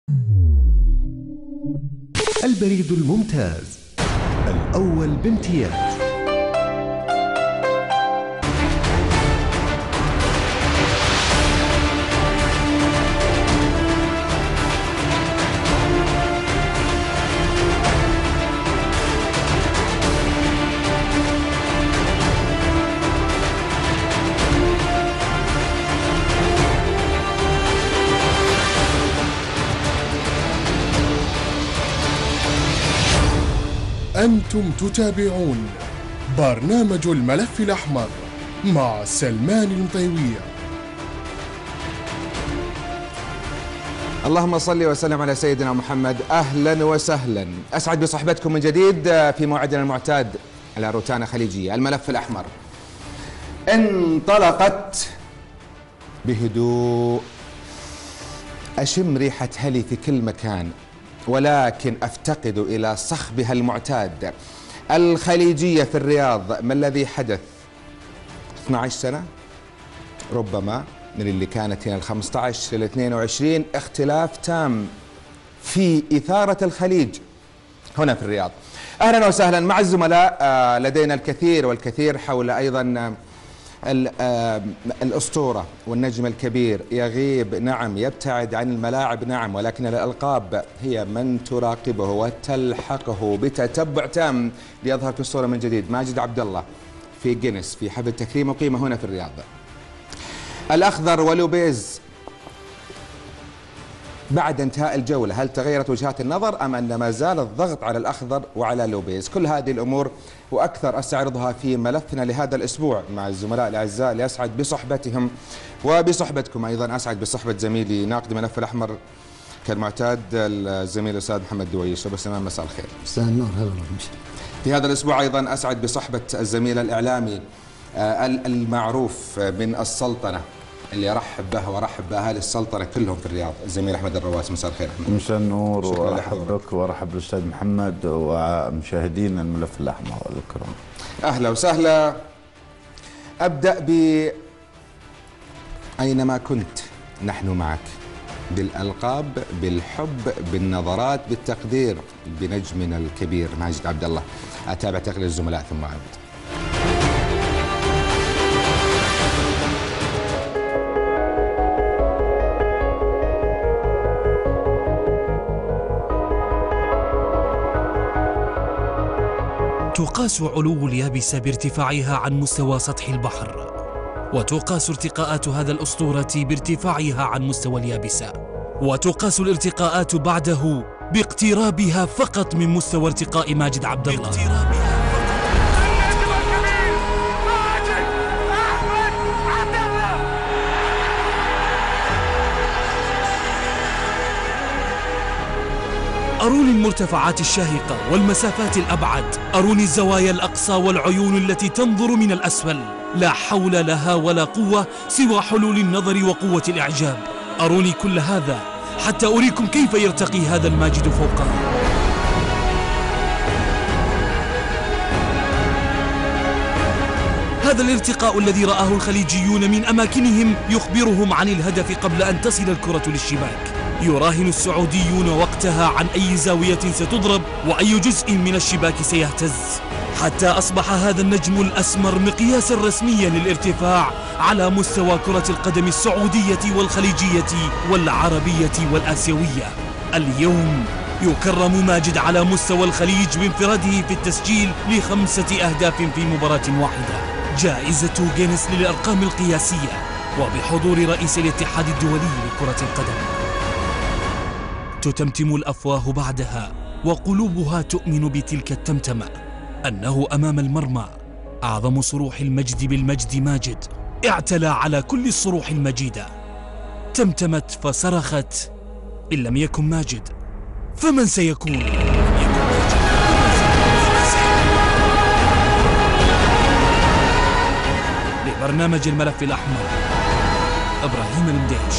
البريد الممتاز الأول بامتياز. أنتم تتابعون برنامج الملف الأحمر مع سلمان المطيوية. اللهم صل وسلم على سيدنا محمد. أهلا وسهلا، أسعد بصحبتكم من جديد في موعدنا المعتاد على روتانا خليجية. الملف الأحمر انطلقت بهدوء، أشم ريحة هلي في كل مكان، ولكن أفتقد إلى صخبها المعتاد. الخليجية في الرياض، ما الذي حدث؟ 12 سنة ربما من اللي كانت هنا، 15 إلى 22 اختلاف تام في إثارة الخليج هنا في الرياض. أهلا وسهلا مع الزملاء. لدينا الكثير والكثير حول أيضا الأسطورة والنجم الكبير. يغيب نعم، يبتعد عن الملاعب نعم، ولكن الألقاب هي من تراقبه وتلحقه بتتبع تام ليظهر في الصورة من جديد. ماجد عبد الله في جينيس في حفل تكريم وقيمة هنا في الرياض. الأخضر ولوبيز بعد انتهاء الجولة، هل تغيرت وجهات النظر أم أن ما زال الضغط على الأخضر وعلى لوبيز؟ كل هذه الأمور وأكثر أستعرضها في ملفنا لهذا الأسبوع مع الزملاء الأعزاء اللي أسعد بصحبتهم وبصحبتكم أيضا. أسعد بصحبة زميلي ناقد الملف الأحمر كالمعتاد الزميل الأستاذ محمد دويش. أبو سلمان مساء الخير. مساء النور. هلا في هذا الأسبوع أيضا أسعد بصحبة الزميل الإعلامي المعروف من السلطنة اللي أرحب به وأرحب بأهالي السلطنة كلهم في الرياض، الزميل أحمد الرواس. مساء الخير أحمد. مساء النور، وأرحب بك وأرحب بالأستاذ محمد ومشاهدين الملف الأحمر الكرام. أهلا وسهلا. أبدأ أينما كنت نحن معك، بالألقاب، بالحب، بالنظرات، بالتقدير، بنجمنا الكبير ماجد عبد الله. أتابع تقرير الزملاء ثم أعود. تقاس علو اليابسة بارتفاعها عن مستوى سطح البحر، وتقاس ارتقاءات هذا الأسطورة بارتفاعها عن مستوى اليابسة، وتقاس الارتقاءات بعده باقترابها فقط من مستوى ارتقاء ماجد عبد الله. أروني المرتفعات الشاهقة والمسافات الأبعد، أروني الزوايا الأقصى والعيون التي تنظر من الأسفل، لا حول لها ولا قوة سوى حلول النظر وقوة الإعجاب. أروني كل هذا حتى أريكم كيف يرتقي هذا الماجد فوقه. هذا الارتقاء الذي رآه الخليجيون من أماكنهم يخبرهم عن الهدف قبل أن تصل الكرة للشباك. يراهن السعوديون وقتها عن أي زاوية ستضرب وأي جزء من الشباك سيهتز، حتى أصبح هذا النجم الأسمر مقياسا رسميا للارتفاع على مستوى كرة القدم السعودية والخليجية والعربية والآسيوية. اليوم يكرم ماجد على مستوى الخليج بانفراده في التسجيل ل5 أهداف في مباراة واحدة، جائزة جينيس للأرقام القياسية وبحضور رئيس الاتحاد الدولي لكرة القدم. تتمتم الأفواه بعدها وقلوبها تؤمن بتلك التمتمة، أنه أمام المرمى أعظم صروح المجد بالمجد ماجد اعتلى على كل الصروح المجيدة. تمتمت فصرخت: إن لم يكن ماجد فمن سيكون؟ لبرنامج الملف الأحمر، إبراهيم المديش.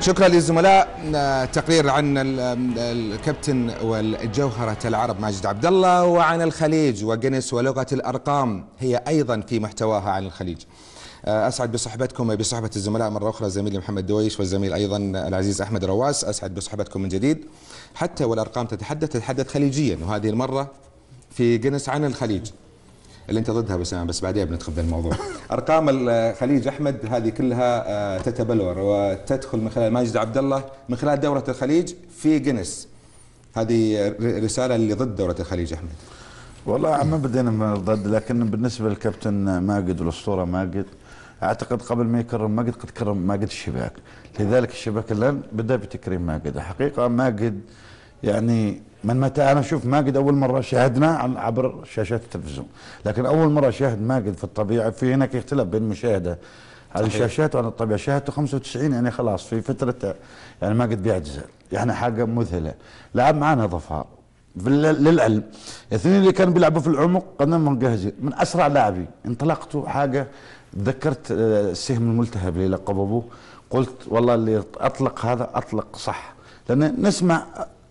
شكرا للزملاء. تقرير عن الكابتن والجوهرة العرب ماجد عبد الله، وعن الخليج وجنس ولغة الأرقام هي أيضا في محتواها عن الخليج. أسعد بصحبتكم بصحبة الزملاء مرة أخرى، زميلي محمد دويش والزميل أيضا العزيز أحمد رواس. أسعد بصحبتكم من جديد. حتى والأرقام تتحدث خليجيا، وهذه المرة في جنس عن الخليج اللي انت ضدها بس بعدين بندخل بالموضوع. ارقام الخليج احمد هذه كلها تتبلور وتدخل من خلال ماجد عبد الله من خلال دوره الخليج في جنس. هذه رساله اللي ضد دوره الخليج احمد. والله ما بدينا من ضد، لكن بالنسبه للكابتن ماجد والاسطوره ماجد، اعتقد قبل ما يكرم ماجد قد كرم ماجد الشباك، لذلك الشباك الان بدا بتكريم ماجد. حقيقه ماجد يعني من متى انا اشوف ماجد اول مره شاهدناه عبر شاشات التلفزيون، لكن اول مره شاهد ماجد في الطبيعه. في هناك اختلاف بين المشاهده على الشاشات وعلى الطبيعه. شاهدته 95 يعني خلاص في فتره يعني ماجد بيعتزل، يعني حاجه مذهله. لعب معنا ظفار للعلم، الاثنين اللي كانوا بيلعبوا في العمق قدامهم جاهزين، من اسرع لاعبين. انطلقتوا حاجه، تذكرت السهم الملتهب اللي لقب ابوه، قلت والله اللي اطلق هذا اطلق صح، لان نسمع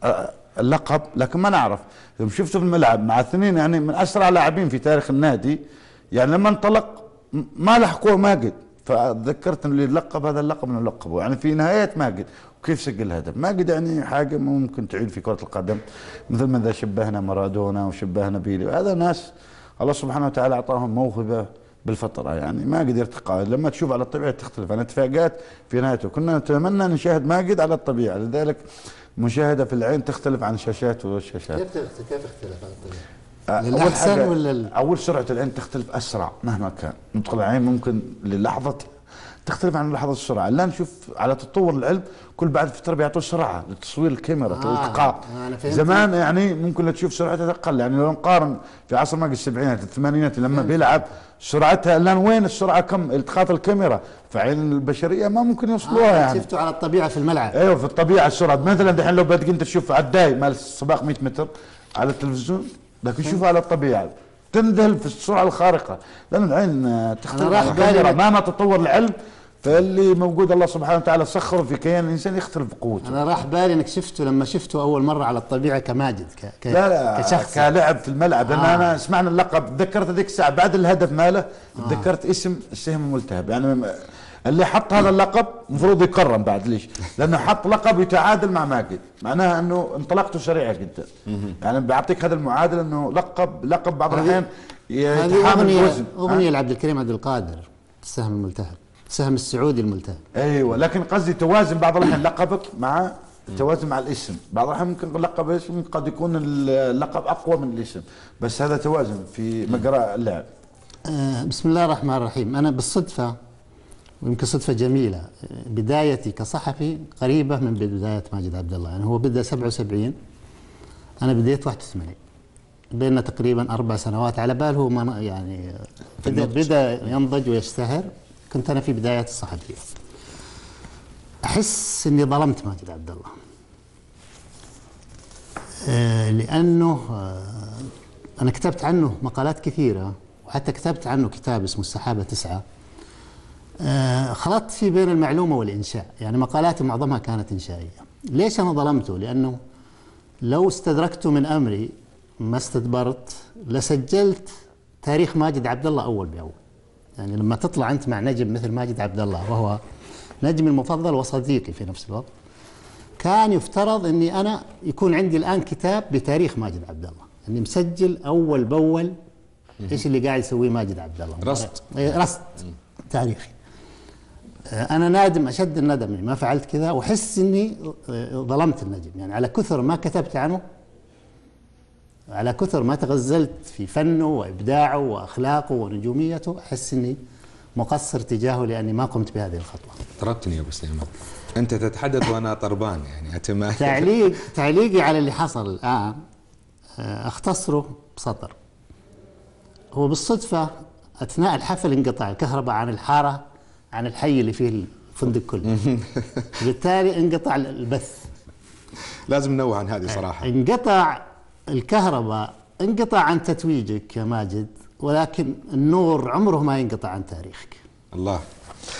اللقب لكن ما نعرف. يوم شفته في الملعب مع اثنين يعني من اسرع لاعبين في تاريخ النادي، يعني لما انطلق ما لحقوه ماجد، فتذكرت انه اللي لقب هذا اللقب من لقبه يعني في نهايه ماجد وكيف سجل الهدف. ماجد يعني حاجه ممكن تعيد في كره القدم، مثل ما اذا شبهنا مارادونا وشبهنا بيلي، هذا ناس الله سبحانه وتعالى اعطاهم موهبه بالفطره. يعني ماجد يرتقى لما تشوف على الطبيعه تختلف عن اتفاقات في نهايته. كنا نتمنى نشاهد ماجد على الطبيعه، لذلك مشاهده في العين تختلف عن الشاشات والشاشات. كيف اختلف عن الطبيعه؟ للأحسن ولا اول سرعه العين تختلف اسرع مهما كان، ندخل العين ممكن للحظه تختلف عن لحظه السرعه. لا نشوف على تطور العلم كل بعد فتره بيعطوا سرعه لتصوير الكاميرا الالتقاء. زمان يعني ممكن تشوف سرعتها اقل، يعني لو نقارن في عصر ماجد السبعينات الثمانينات لما بيلعب سرعتها الان وين السرعه كم التقاط الكاميرا، فعين البشريه ما ممكن يوصلوها. يعني شفتوا على الطبيعه في الملعب. ايوه في الطبيعه السرعه، مثلا دحين لو بدك انت تشوف عداي مال السباق 100 متر على التلفزيون، لكن شوفها على الطبيعه تنذهل في السرعه الخارقه، لان العين تختلف عن الكاميرا مهما تطور العلم. فاللي موجود الله سبحانه وتعالى سخره في كيان الانسان يختلف بقوته. انا راح بالي انك شفته لما شفته اول مره على الطبيعه كماجد لا كشخص كلاعب في الملعب. لان انا سمعنا اللقب تذكرت هذيك الساعه بعد الهدف ماله تذكرت اسم السهم الملتهب. يعني اللي حط هذا اللقب المفروض يكرم بعد. ليش؟ لانه حط لقب يتعادل مع ماجد، معناها انه انطلاقته سريعه جدا. يعني بيعطيك هذا المعادل انه لقب بعض الاحيان يتحامل وزن. اغنيه لعبد الكريم عبد القادر السهم الملتهب، السهم السعودي الملتهب. ايوه، لكن قصدي توازن بعض الاحيان لقبك مع التوازن مع الاسم. بعض الاحيان ممكن لقب اسم قد يكون اللقب اقوى من الاسم، بس هذا توازن في مجرى اللعب. بسم الله الرحمن الرحيم. انا بالصدفه ويمكن صدفه جميله، بدايتي كصحفي قريبه من بدايه ماجد عبد الله. يعني هو بدا 77، انا بديت 81، بيننا تقريبا 4 سنوات على بال هو يعني بدا ينضج ويشتهر. كنت انا في بدايات الصحفيه. احس اني ظلمت ماجد عبد الله، لانه انا كتبت عنه مقالات كثيره، وحتى كتبت عنه كتاب اسمه السحابه 9. خلطت في بين المعلومه والانشاء، يعني مقالاتي معظمها كانت انشائيه. ليش انا ظلمته؟ لانه لو استدركت من امري ما استدبرت لسجلت تاريخ ماجد عبد الله اول باول. يعني لما تطلع انت مع نجم مثل ماجد عبد الله وهو نجمي المفضل وصديقي في نفس الوقت، كان يفترض اني انا يكون عندي الان كتاب بتاريخ ماجد عبد الله، اني مسجل اول باول ايش اللي قاعد يسويه ماجد عبد الله. رصد تاريخي. انا نادم اشد الندم اني ما فعلت كذا، واحس اني ظلمت النجم. يعني على كثر ما كتبت عنه، على كثر ما تغزلت في فنه وابداعه واخلاقه ونجوميته، احس اني مقصر تجاهه لاني ما قمت بهذه الخطوه. طردتني يا ابو سليمان، انت تتحدث وانا طربان. يعني اتمنى تعليقي على اللي حصل الان اختصره بسطر. هو بالصدفه اثناء الحفل انقطع الكهرباء عن الحاره، عن الحي اللي فيه الفندق كله. بالتالي انقطع البث. لازم ننوه عن هذه صراحه. انقطع الكهرباء، انقطع عن تتويجك يا ماجد، ولكن النور عمره ما ينقطع عن تاريخك. الله.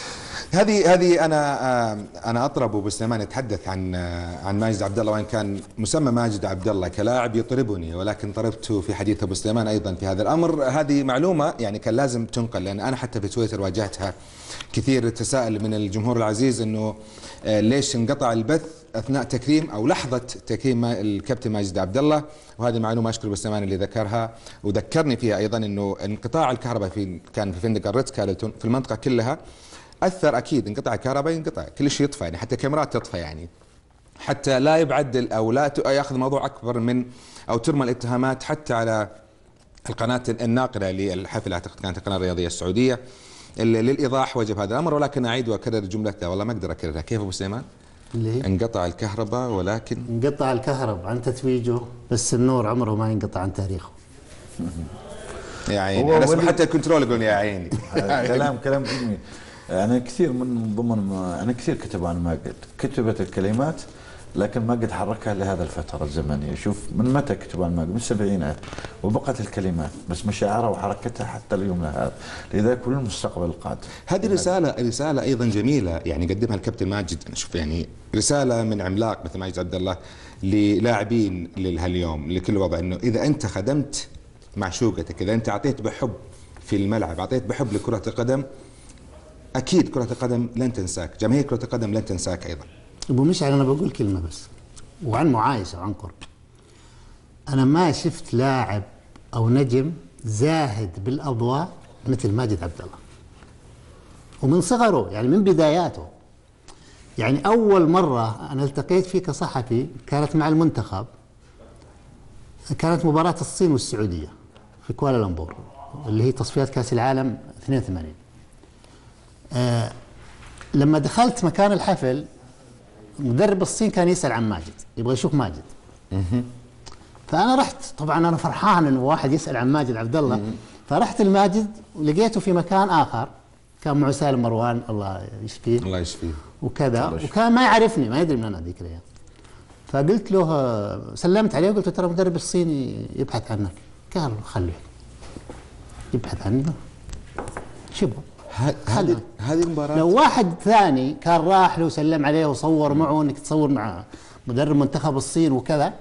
هذه انا اطرب ابو سليمان يتحدث عن ماجد عبد الله، وان كان مسمى ماجد عبد الله كلاعب يطربني، ولكن طربت في حديث ابو سليمان ايضا في هذا الامر. هذه معلومه يعني كان لازم تنقل، لان انا حتى في تويتر واجهتها كثير تساؤل من الجمهور العزيز انه ليش انقطع البث اثناء تكريم او لحظه تكريم الكابتن ماجد عبد الله. وهذه معلومه اشكر ابو سليمان اللي ذكرها وذكرني فيها ايضا، انه انقطاع الكهرباء كان في فندق الريتز كارلتون في المنطقه كلها اثر. اكيد انقطع الكهرباء ينقطع كل شيء يطفى، يعني حتى كاميرات تطفى، يعني حتى لا يبعد او لا ياخذ الموضوع اكبر من او ترمى الاتهامات حتى على القناه الناقله للحفل، اعتقد كانت القناه الرياضيه السعوديه. للايضاح وجب هذا الامر، ولكن اعيد واكرر جمله والله ما اقدر اكررها. كيف ابو سليمان؟ اللي انقطع الكهرباء ولكن انقطع الكهرباء عن تتويجه، بس النور عمره ما ينقطع عن تاريخه. يا عيني انا اسمع حتى الكنترول يقول يا عيني. كلام جميل. يعني كثير من ضمن يعني كثير كتبوا عن ماجد، كتبت الكلمات لكن ما قد حركها لهذا الفتره الزمنيه. شوف من متى كتبوا عن ماجد؟ من السبعينات، وبقت الكلمات بس مشاعرها وحركتها حتى اليوم هذا، لذلك كل المستقبل القادم. هذه رساله ايضا جميله يعني قدمها الكابتن ماجد. انا اشوف يعني رساله من عملاق مثل ماجد عبد الله للاعبين لهاليوم لكل وضع، انه اذا انت خدمت معشوقتك، اذا انت اعطيت بحب في الملعب، اعطيت بحب لكره القدم، اكيد كره القدم لن تنساك، جماهير كره القدم لن تنساك ايضا. ابو مشعل انا بقول كلمه بس، وعن معايشه وعن قرب. انا ما شفت لاعب او نجم زاهد بالاضواء مثل ماجد عبد الله، ومن صغره يعني من بداياته. يعني اول مره انا التقيت فيه كصحفي كانت مع المنتخب، كانت مباراه الصين والسعوديه في كوالالمبور اللي هي تصفيات كاس العالم 82. لما دخلت مكان الحفل مدرب الصين كان يسأل عن ماجد، يبغى يشوف ماجد. فأنا رحت، طبعا أنا فرحان إنه واحد يسأل عن ماجد عبد الله. فرحت الماجد ولقيته في مكان آخر، كان معه سالم مروان الله يشفيه. الله يشفيه. وكذا، وكان ما يعرفني، ما يدري من أنا ذيك الأيام. فقلت له، سلمت عليه وقلت له ترى مدرب الصيني يبحث عنك. قال خليه يبحث عنه، شبه هذه المباراة. لو واحد ثاني كان راح له وسلم عليه وصور معه انك تصور مع مدرب منتخب الصين وكذا،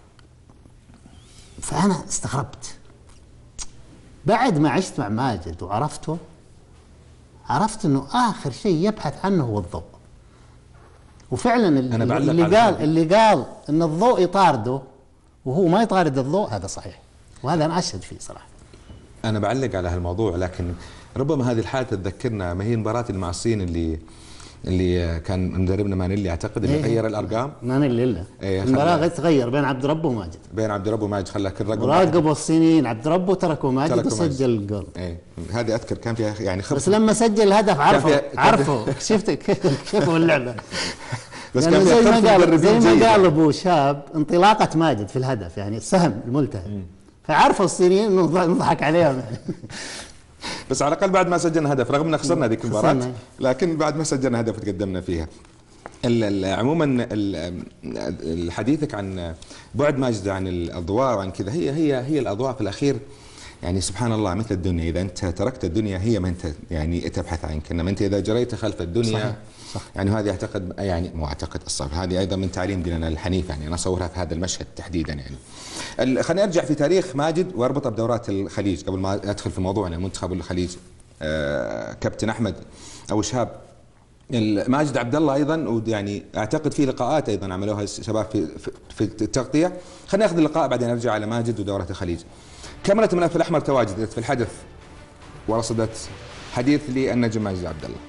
فانا استغربت. بعد ما عشت مع ماجد وعرفته، عرفت انه اخر شيء يبحث عنه هو الضوء. وفعلا اللي قال ان الضوء يطارده وهو ما يطارد الضوء هذا صحيح، وهذا انا اشهد فيه صراحه. انا بعلق على هالموضوع، لكن ربما هذه الحالة تذكرنا، ما هي المباراة اللي مع الصين اللي كان مدربنا مانيلي اعتقد اللي غير الارقام. مانيلي المباراة تغير بين عبد ربه وماجد. بين عبد ربه وماجد خلى كل رقم. راقبوا الصينيين عبد ربه وتركوا ماجد وسجل الجول. هذه اذكر كان فيها يعني بس لما سجل الهدف عرفوا شفت كيف اللعبة. بس كان زي ما قال ابو شاب انطلاقة ماجد في الهدف، يعني السهم الملتهب، فعرفوا الصينيين انه نضحك عليهم يعني. بس على الاقل بعد ما سجلنا هدف، رغم ان خسرنا ذيك المباراة، لكن بعد ما سجلنا هدف تقدمنا فيها. عموما حديثك عن بعد ماجد عن الاضواء وعن كذا، هي الاضواء في الاخير يعني سبحان الله مثل الدنيا، اذا انت تركت الدنيا هي ما انت يعني تبحث عنك، انما انت اذا جريت خلف الدنيا. صح. يعني هذه اعتقد، يعني مو اعتقد الصراحه، هذه ايضا من تعليم ديننا الحنيف، يعني انا اصورها في هذا المشهد تحديدا. يعني خليني ارجع في تاريخ ماجد واربطه بدورات الخليج قبل ما ادخل في موضوعنا المنتخب الخليج. كابتن احمد او شهاب، ماجد عبد الله ايضا، يعني اعتقد في لقاءات ايضا عملوها الشباب في التغطيه. خلينا ناخذ اللقاء بعدين نرجع على ماجد ودورات الخليج. كاميرا الملف الاحمر تواجدت في الحدث ورصدت حديث للنجم ماجد عبد الله.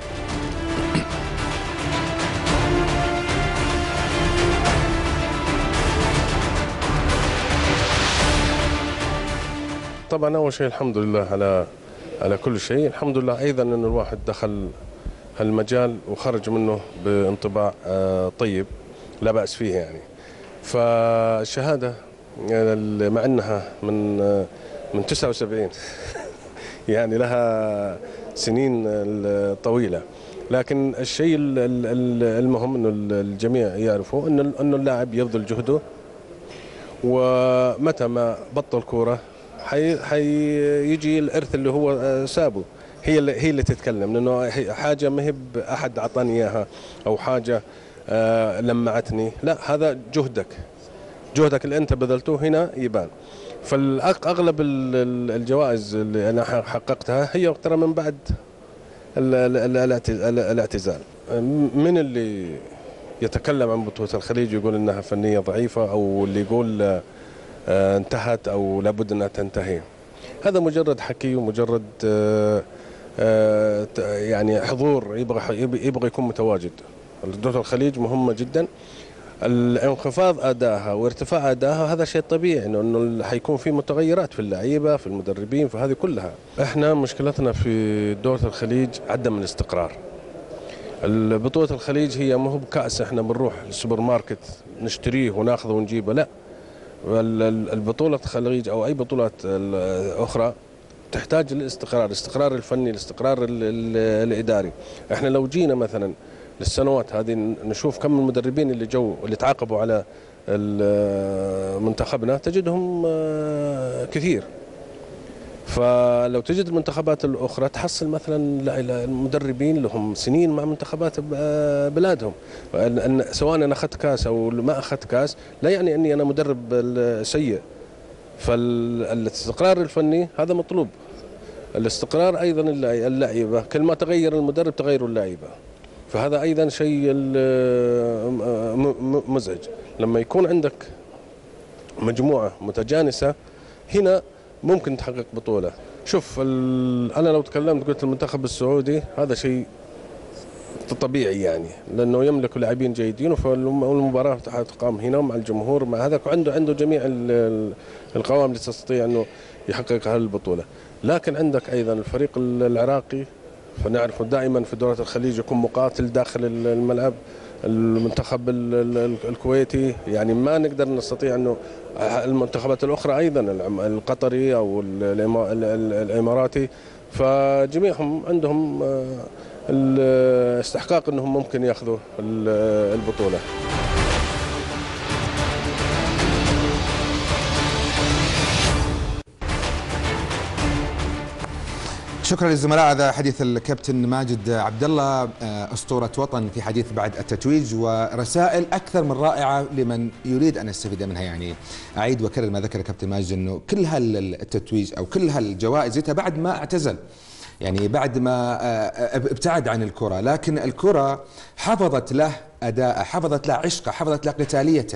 طبعا اول شيء الحمد لله على كل شيء، الحمد لله ايضا ان الواحد دخل هالمجال وخرج منه بانطباع طيب لا باس فيه يعني. فالشهاده مع انها من 79 يعني لها سنين طويله، لكن الشيء المهم انه الجميع يعرفوا انه اللاعب يبذل جهده، ومتى ما بطل كوره حيجي الارث اللي هو سابه. هي اللي تتكلم، لانه حاجه ما هي احد اعطاني اياها او حاجه لمعتني، لا هذا جهدك اللي انت بذلته هنا يبان. فاغلب الجوائز اللي انا حققتها هي ترى من بعد الاعتزال. من اللي يتكلم عن بطولة الخليج يقول انها فنية ضعيفة، او اللي يقول انتهت او لابد انها تنتهي، هذا مجرد حكي ومجرد يعني حضور يبغى يكون متواجد. بطولة الخليج مهمة جدا، الانخفاض ادائها وارتفاع ادائها هذا شيء طبيعي، انه حيكون في متغيرات في اللعيبه في المدربين في هذه كلها. احنا مشكلتنا في دورة الخليج عدم الاستقرار. البطولة الخليج هي مو بكأس احنا بنروح السوبر ماركت نشتريه وناخذه ونجيبه، لا، البطولة الخليج او اي بطولات اخرى تحتاج للاستقرار، الاستقرار الفني، الاستقرار الاداري. احنا لو جينا مثلا للسنوات هذه نشوف كم المدربين اللي جو اللي تعاقبوا على منتخبنا تجدهم كثير. فلو تجد المنتخبات الأخرى تحصل مثلا المدربين لهم سنين مع منتخبات بلادهم، سواء أنا أخذت كاس أو ما أخذت كاس لا يعني أني أنا مدرب سيء. فالاستقرار الفني هذا مطلوب، الاستقرار أيضا اللعيبة، كل ما تغير المدرب تغير اللعيبة، فهذا أيضا شيء مزعج. لما يكون عندك مجموعة متجانسة هنا ممكن تحقق بطولة. شوف أنا لو تكلمت قلت المنتخب السعودي هذا شيء طبيعي يعني، لأنه يملك لاعبين جيدين، والمباراة تقام هنا مع الجمهور مع هذا، عنده جميع القوام اللي تستطيع أنه يحقق هذه البطولة. لكن عندك أيضا الفريق العراقي، فنعرف دائما في دورة الخليج يكون مقاتل داخل الملعب. المنتخب الكويتي يعني ما نقدر نستطيع انه المنتخبات الاخرى ايضا القطري او الاماراتي، فجميعهم عندهم الاستحقاق انهم ممكن ياخذوا البطولة. شكرا للزملاء. هذا حديث الكابتن ماجد عبد الله أسطورة وطن في حديث بعد التتويج، ورسائل أكثر من رائعة لمن يريد أن يستفيد منها. يعني أعيد وأكرر ما ذكر الكابتن ماجد أنه كل هالتتويج أو كل هالجوائز جتها بعد ما اعتزل، يعني بعد ما ابتعد عن الكرة، لكن الكرة حفظت له أداءه، حفظت له عشقه، حفظت له قتاليته.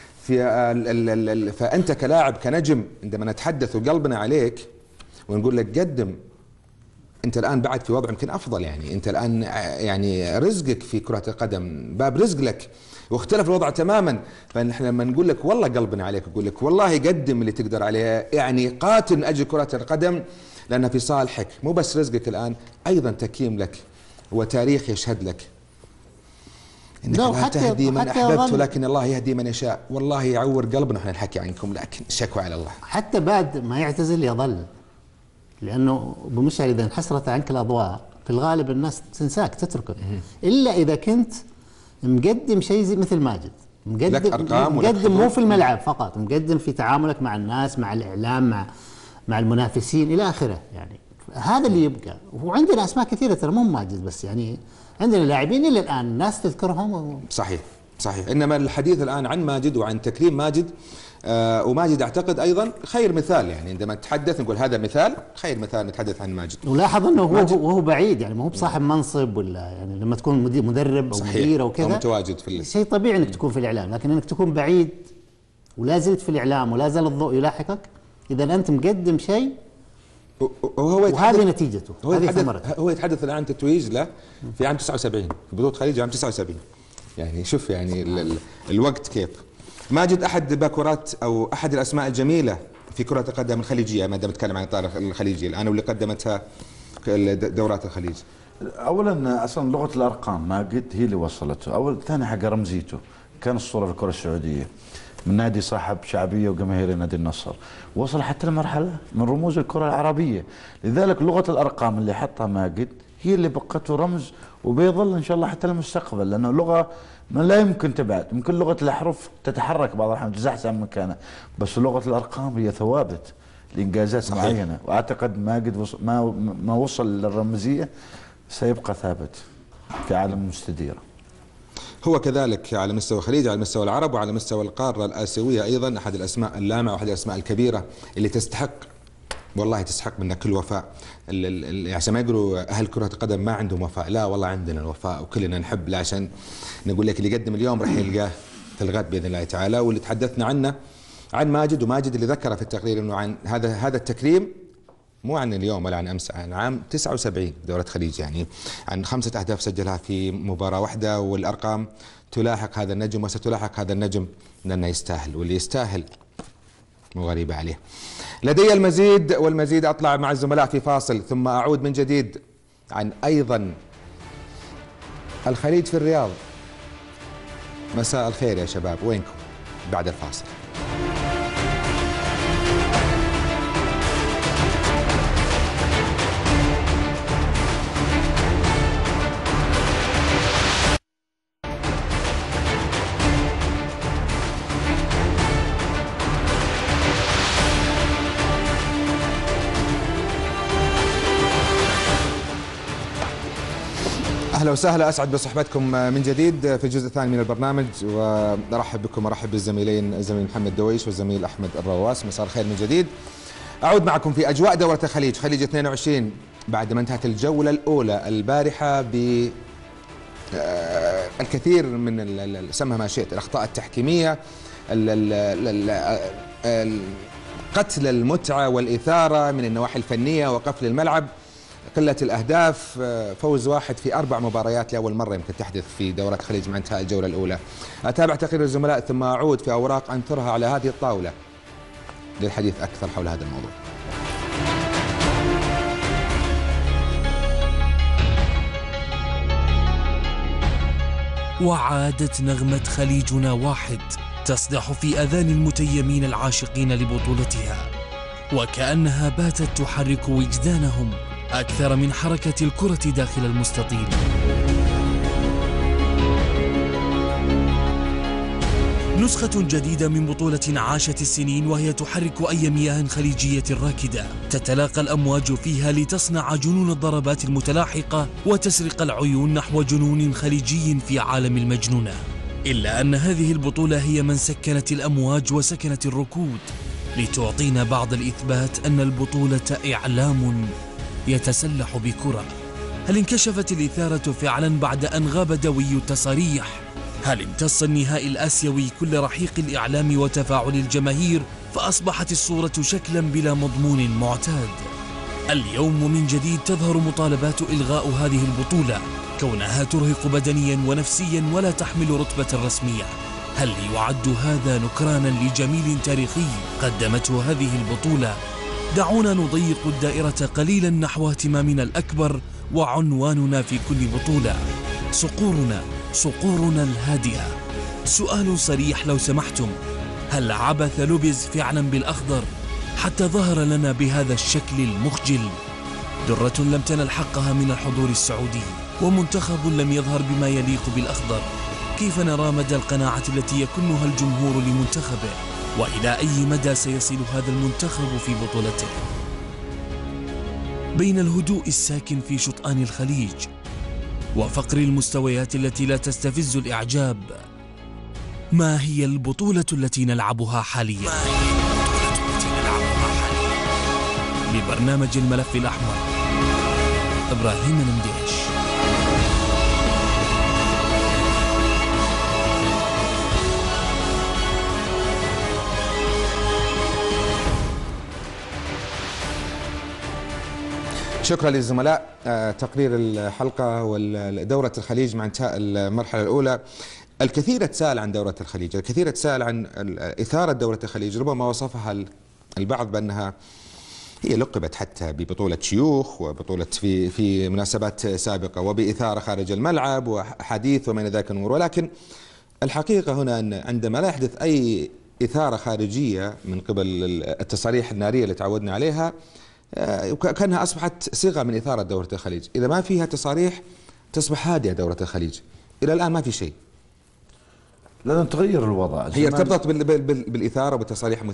فأنت كلاعب كنجم عندما نتحدث وقلبنا عليك ونقول لك قدم، انت الان بعد في وضع يمكن افضل. يعني انت الان يعني رزقك في كرة القدم باب رزق لك، واختلف الوضع تماما. فنحن لما نقول لك والله قلبنا عليك، نقول لك والله قدم اللي تقدر عليه، يعني قاتل من اجل كرة القدم لانها في صالحك، مو بس رزقك الان، ايضا تكريم لك وتاريخ يشهد لك. انك لا تهدي من احببت ولكن الله يهدي من يشاء. والله يعور قلبنا احنا نحكي عنكم، لكن الشكوى على الله. حتى بعد ما يعتزل يظل، لأنه بمشعل إذا انحسرت عنك الأضواء في الغالب الناس تنساك تتركك، إلا إذا كنت مقدم شيء زي مثل ماجد، مقدم مو في الملعب فقط، مقدم في تعاملك مع الناس، مع الإعلام، مع المنافسين إلى آخره. يعني هذا اللي يبقى. وعندنا أسماء كثيرة ترى مو ماجد بس، يعني عندنا لاعبين إلى الآن الناس تذكرهم. صحيح. إنما الحديث الآن عن ماجد وعن تكريم ماجد، وماجد أعتقد أيضا خير مثال. يعني عندما نتحدث نقول هذا مثال، خير مثال نتحدث عن ماجد. ولاحظ أنه وهو بعيد، يعني ما هو بصاحب منصب ولا، يعني لما تكون مدرب أو مدير أو كذا متواجد في شيء طبيعي أنك تكون في الإعلام، لكن أنك تكون بعيد ولا زلت في الإعلام ولا زال الضوء يلاحقك، إذا أنت مقدم شيء وهذه نتيجته، هذه ثمرته. هو يتحدث الآن تتويج له في عام 79 في بطولة الخليج عام 79. يعني شوف يعني الوقت كيف. ماجد أحد باكورات أو أحد الأسماء الجميلة في كرة القدم الخليجية، ما دام نتكلم عن الطائرة الخليجية الآن واللي قدمتها دورات الخليج. أولا أصلا لغة الأرقام ماجد هي اللي وصلته. أول ثاني حاجة رمزيته، كان الصورة في الكرة السعودية من نادي صاحب شعبية وجماهيري نادي النصر، وصل حتى لمرحلة من رموز الكرة العربية. لذلك لغة الأرقام اللي حطها ماجد هي اللي بقته رمز، وبيظل إن شاء الله حتى المستقبل، لأنه لغة ما لا يمكن تبعد. ممكن لغة الأحرف تتحرك بعض الأحيان تزحزح من مكانها، بس لغة الأرقام هي ثوابت. لانجازات صحيح. معينه، واعتقد ماجد ما وصل للرمزيه سيبقى ثابت في عالم المستديره. هو كذلك على مستوى الخليج، على مستوى العرب، وعلى مستوى القارة الآسيوية أيضا أحد الأسماء اللامعة وأحد الأسماء الكبيرة اللي تستحق، والله تستحق منا كل وفاء. عشان ما يقولوا أهل كرة القدم ما عندهم وفاء، لا والله عندنا الوفاء وكلنا نحب، لا عشان نقول لك اللي يقدم اليوم راح يلقاه في الغد بإذن الله تعالى. واللي تحدثنا عنه عن ماجد، وماجد اللي ذكر في التقرير أنه عن هذا التكريم مو عن اليوم ولا عن امس، عن عام 79 دورة خليج، يعني عن 5 أهداف سجلها في مباراة واحدة، والارقام تلاحق هذا النجم وستلاحق هذا النجم لانه يستاهل، واللي يستاهل مو غريبة عليه. لدي المزيد والمزيد، اطلع مع الزملاء في فاصل ثم اعود من جديد عن ايضا الخليج في الرياض. مساء الخير يا شباب، وينكم بعد الفاصل؟ اهلا وسهلا، اسعد بصحبتكم من جديد في الجزء الثاني من البرنامج، وارحب بكم وارحب بالزميلين، الزميل محمد دويش والزميل احمد الرواس. مساء الخير من جديد. اعود معكم في اجواء دوره الخليج، خليج 22 بعد ما انتهت الجوله الاولى البارحه ب الكثير من سمها ما شئت الاخطاء التحكيميه، قتل المتعه والاثاره من النواحي الفنيه وقفل الملعب، قلة الأهداف، فوز واحد في 4 مباريات لأول مرة يمكن تحدث في دورة الخليج مع انتهاء الجولة الأولى. أتابع تقرير الزملاء ثم أعود في أوراق أنثرها على هذه الطاولة للحديث أكثر حول هذا الموضوع. وعادت نغمة خليجنا واحد تصدح في أذان المتيمين العاشقين لبطولتها، وكأنها باتت تحرك وجدانهم أكثر من حركة الكرة داخل المستطيل. نسخة جديدة من بطولة عاشت السنين وهي تحرك أي مياه خليجية راكدة، تتلاقى الأمواج فيها لتصنع جنون الضربات المتلاحقة وتسرق العيون نحو جنون خليجي في عالم المجنونة. إلا أن هذه البطولة هي من سكنت الأمواج وسكنت الركود، لتعطينا بعض الإثبات أن البطولة إعلام يتسلح بكرة. هل انكشفت الإثارة فعلا بعد أن غاب دوي التصاريح؟ هل امتص النهائي الآسيوي كل رحيق الإعلام وتفاعل الجماهير فأصبحت الصورة شكلا بلا مضمون معتاد؟ اليوم من جديد تظهر مطالبات إلغاء هذه البطولة كونها ترهق بدنيا ونفسيا ولا تحمل رتبة رسمية. هل يعد هذا نكرانا لجميل تاريخي قدمته هذه البطولة؟ دعونا نضيق الدائرة قليلا نحو اهتمامنا الأكبر وعنواننا في كل بطولة: صقورنا الهادئة. سؤال صريح لو سمحتم: هل عبث لوبيز فعلا بالأخضر حتى ظهر لنا بهذا الشكل المخجل؟ درة لم تنل حقها من الحضور السعودي، ومنتخب لم يظهر بما يليق بالأخضر. كيف نرى مدى القناعة التي يكنها الجمهور لمنتخبه؟ وإلى أي مدى سيصل هذا المنتخب في بطولته؟ بين الهدوء الساكن في شطآن الخليج وفقر المستويات التي لا تستفز الإعجاب، ما هي البطولة التي نلعبها حاليا؟ لبرنامج الملف الأحمر، إبراهيم المديش. شكرا للزملاء. تقرير الحلقة ودورة الخليج مع انتهاء المرحلة الأولى. الكثير تساءل عن دورة الخليج، الكثير تساءل عن إثارة دورة الخليج. ربما وصفها البعض بأنها هي لقبت حتى ببطولة شيوخ وبطولة في مناسبات سابقة وبإثارة خارج الملعب وحديث وما إلى ذاك الأمور، ولكن الحقيقة هنا أن عندما لا يحدث أي إثارة خارجية من قبل التصاريح النارية اللي تعودنا عليها، كأنها أصبحت صيغة من إثارة دورة الخليج. إذا ما فيها تصاريح تصبح هادئة دورة الخليج. إلى الآن ما في شيء. لازم تغير الوضع. هي ارتبطت بالإثارة وبالتصاريح المثيرة؟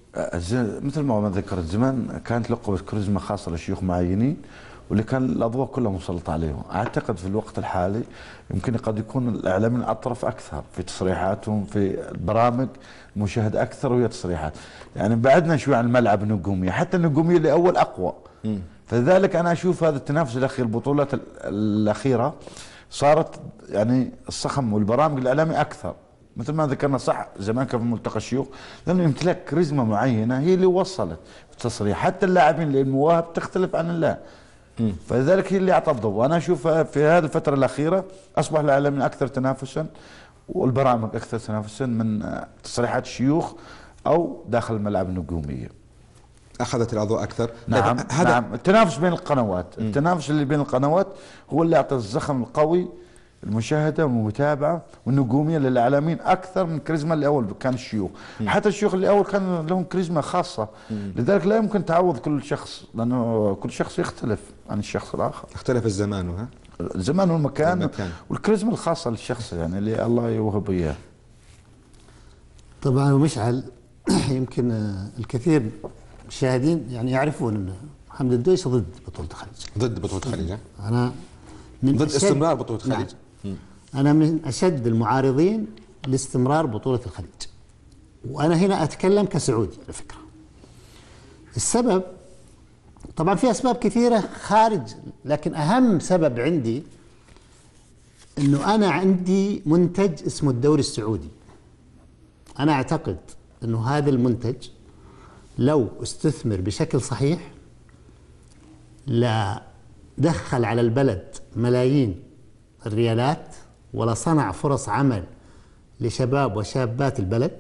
مثل ما ذكرت زمان كانت لقبة كاريزما خاصة لشيوخ معينين، واللي كان الأضواء كلها مسلطة عليهم. أعتقد في الوقت الحالي يمكن قد يكون الإعلاميين أطرف أكثر في تصريحاتهم، في البرامج مشاهدة أكثر وهي تصريحات. يعني بعدنا شوي عن الملعب النجومية، حتى النجومية اللي أول أقوى. فلذلك أنا أشوف هذا التنافس الأخير، البطولات الأخيرة صارت يعني الصخم والبرامج الإعلامي أكثر. مثل ما ذكرنا صح، زمان كان في ملتقى الشيوخ لأنه يمتلك كاريزما معينة هي اللي وصلت في التصريح. حتى اللاعبين المواهب تختلف عن اللاعب، فلذلك هي اللي أعطى الضوء. وأنا أشوف في هذه الفترة الأخيرة أصبح الإعلاميين أكثر تنافسا والبرامج أكثر تنافسا من تصريحات الشيوخ أو داخل الملعب النجومية. أخذت الأضواء أكثر. نعم نعم، التنافس بين القنوات، التنافس اللي بين القنوات هو اللي أعطى الزخم القوي، المشاهدة والمتابعة والنجومية للإعلاميين أكثر من الكاريزما اللي أول كان الشيوخ. حتى الشيوخ اللي أول كان لهم كاريزما خاصة. لذلك لا يمكن تعوض كل شخص، لأنه كل شخص يختلف عن الشخص الآخر. اختلف الزمان الزمان والمكان والكاريزما الخاصة للشخص يعني اللي الله يوهب إياه. طبعا ومشعل يمكن الكثير المشاهدين يعني يعرفون أن محمد الدويش ضد بطولة الخليج. ضد بطولة الخليج؟ أنا من ضد استمرار بطولة الخليج. نعم. أنا من أشد المعارضين لاستمرار بطولة الخليج، وأنا هنا أتكلم كسعودي على فكرة. السبب طبعا في أسباب كثيرة خارج، لكن أهم سبب عندي أنه أنا عندي منتج اسمه الدوري السعودي. أنا أعتقد أنه هذا المنتج لو استثمر بشكل صحيح لا دخل على البلد ملايين الريالات، ولا صنع فرص عمل لشباب وشابات البلد،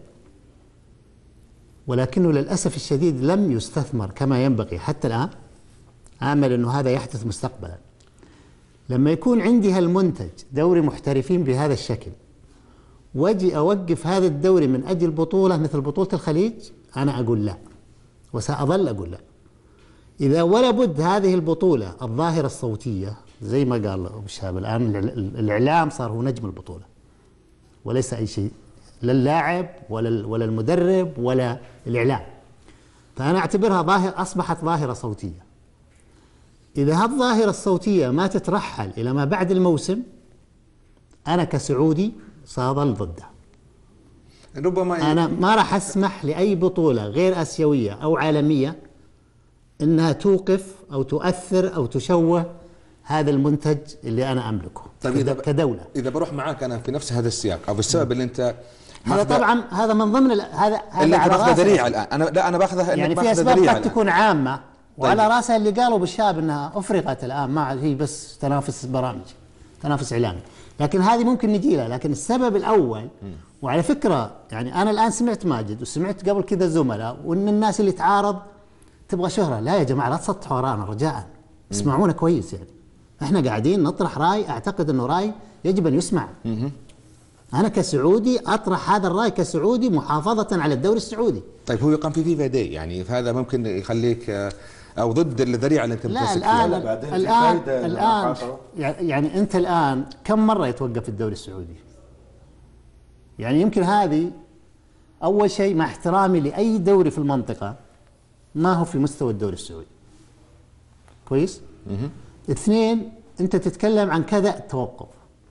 ولكنه للأسف الشديد لم يستثمر كما ينبغي حتى الآن. آمل أنه هذا يحدث مستقبلا. لما يكون عندي هالمنتج دوري محترفين بهذا الشكل، واجي أوقف هذا الدوري من أجل بطولة مثل بطولة الخليج، أنا أقول لا، وسأظل أقول لا. إذا ولا بد هذه البطولة الظاهرة الصوتية زي ما قال أبو شهاب، الآن الإعلام صار هو نجم البطولة وليس أي شيء، لا اللاعب ولا المدرب ولا الإعلام. فأنا أعتبرها أصبحت ظاهرة صوتية. إذا هالظاهرة الصوتية ما تترحل إلى ما بعد الموسم، أنا كسعودي سأظل ضدها. ربما أنا ما راح أسمح لأي بطولة غير آسيوية أو عالمية إنها توقف أو تؤثر أو تشوه هذا المنتج اللي أنا أملكه. طيب كدولة. إذا بروح معاك أنا في نفس هذا السياق أو السبب اللي أنت هذا طبعا هذا من ضمن هذا اللي أنت باخذه ذريعة الآن. أنا باخذها يعني في أسباب قد تكون عامة وعلى راسها اللي قالوا بالشاب انها افرغت الان، ما هي بس تنافس برامج، تنافس اعلامي، لكن هذه ممكن نجي لها. لكن السبب الاول، وعلى فكره يعني انا الان سمعت ماجد وسمعت قبل كذا زملاء، وان الناس اللي تعارض تبغى شهره. لا يا جماعه لا تسطحوا ورانا رجاء، اسمعونا كويس. يعني احنا قاعدين نطرح راي، اعتقد انه راي يجب ان يسمع. انا كسعودي اطرح هذا الراي كسعودي محافظه على الدوري السعودي. طيب هو يقام في فيفا داي، يعني هذا ممكن يخليك او ضد الذريعه اللي انت بتمسك فيها؟ لا الان يعني انت الان كم مره يتوقف الدوري السعودي؟ يعني يمكن هذه اول شيء، مع احترامي لاي دوري في المنطقه، ما هو في مستوى الدوري السعودي. كويس؟ اثنين، انت تتكلم عن كذا توقف،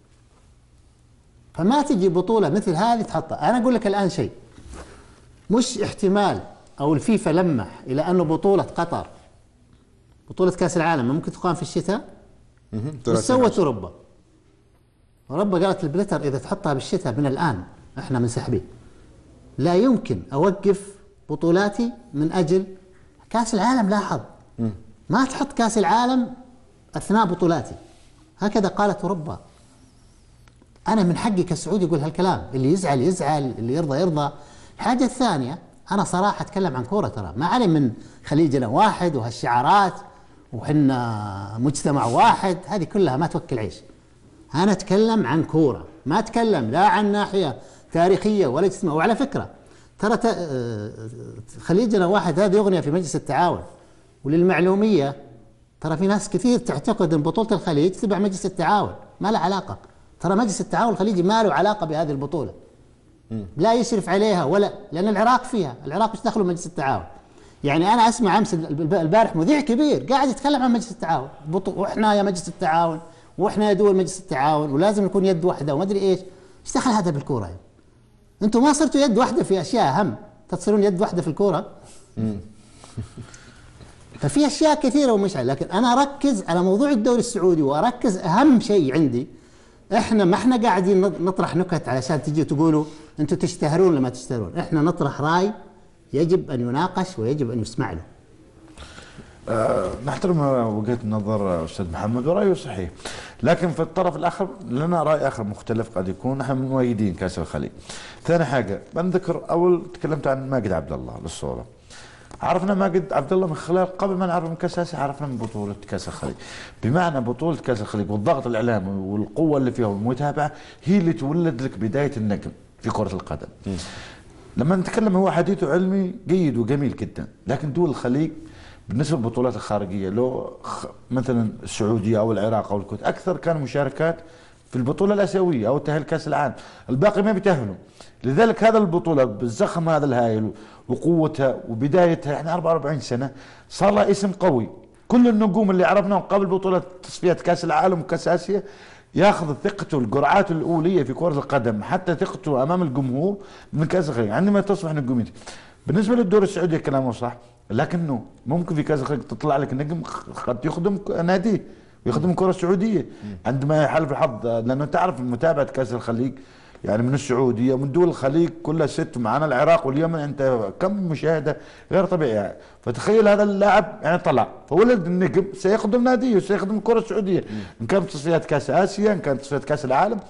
فما تجي بطوله مثل هذه تحطها. انا اقول لك الان شيء، مش احتمال او الفيفا لمح الى انه بطوله قطر، بطولة كأس العالم ممكن تقام في الشتاء. وش سوت أوروبا؟ أوروبا قالت البلتر إذا تحطها بالشتاء من الآن إحنا منسحبين. لا يمكن أوقف بطولاتي من أجل كأس العالم. لاحظ، ما تحط كأس العالم أثناء بطولاتي. هكذا قالت أوروبا. أنا من حقي كسعودي أقول هالكلام، اللي يزعل يزعل، اللي يرضى يرضى. الحاجة الثانية، أنا صراحة أتكلم عن كورة، ترى ما علي من خليجنا واحد وهالشعارات وحنا مجتمع واحد، هذه كلها ما توكل عيش. أنا أتكلم عن كورة، ما أتكلم لا عن ناحية تاريخية ولا اجتماع. وعلى فكرة ترى خليجنا واحد هذه أغنية في مجلس التعاون. وللمعلومية ترى في ناس كثير تعتقد أن بطولة الخليج تبع مجلس التعاون، ما له علاقة. ترى مجلس التعاون الخليجي ما له علاقة بهذه البطولة. لا يشرف عليها ولا، لأن العراق فيها، العراق مش دخلوا مجلس التعاون. يعني أنا أسمع أمس البارح مذيع كبير قاعد يتكلم عن مجلس التعاون، وإحنا يا مجلس التعاون، وإحنا يا دول مجلس التعاون، ولازم نكون يد واحدة وما أدري إيش. إيش دخل هذا بالكورة يعني؟ أنتم ما صرتوا يد واحدة في أشياء أهم، تصيرون يد واحدة في الكورة. ففي أشياء كثيرة ومشعل، لكن أنا أركز على موضوع الدوري السعودي، وأركز أهم شيء عندي. إحنا ما إحنا قاعدين نطرح نكت علشان تجي تقولوا أنتم تشتهرون ولا ما تشتهرون. إحنا نطرح رأي يجب أن يناقش ويجب أن يسمع له. نحترم وجهة نظر أستاذ محمد ورأيه صحيح، لكن في الطرف الآخر لنا رأي آخر مختلف قد يكون. نحن مؤيدين كأس الخليج. ثاني حاجة بنذكر، أول تكلمت عن ماجد عبد الله للصورة. عرفنا ماجد عبد الله من خلال، قبل ما نعرف من كأس آسيا عرفنا من بطولة كأس الخليج. بمعنى بطولة كأس الخليج والضغط الإعلامي والقوة اللي فيها والمتابعة هي اللي تولد لك بداية النجم في كرة القدم. لما نتكلم هو حديثه علمي جيد وجميل جدا، لكن دول الخليج بالنسبه للبطولات الخارجيه لو مثلا السعوديه او العراق او الكويت اكثر كانوا مشاركات في البطوله الاسيويه او تاهل كاس العالم، الباقي ما بيتاهلوا. لذلك هذا البطوله بالزخم هذا الهائل وقوتها وبدايتها، يعني 44 سنه صار لها اسم قوي. كل النجوم اللي عرفناهم قبل بطوله تصفيات كاس العالم وكاس اسيا ياخذ ثقته الجرعات الاوليه في كره القدم، حتى ثقته امام الجمهور من كاس الخليج عندما تصبح نجوميته. بالنسبه للدوري السعودي كلامه صح، لكنه ممكن في كاس الخليج تطلع لك نجم قد يخدم ناديه ويخدم الكره السعوديه عندما يحالف الحظ، لانه تعرف متابعه كاس الخليج يعني من السعوديه ومن دول الخليج كلها ست، ومعنا العراق واليمن، انت كم مشاهده غير طبيعيه. فتخيل هذا اللاعب يعني طلع فولد النجم سيخدم ناديه وسيخدم الكره السعوديه، ان كانت تصفيات كاس اسيا، ان كانت تصفيات كاس العالم.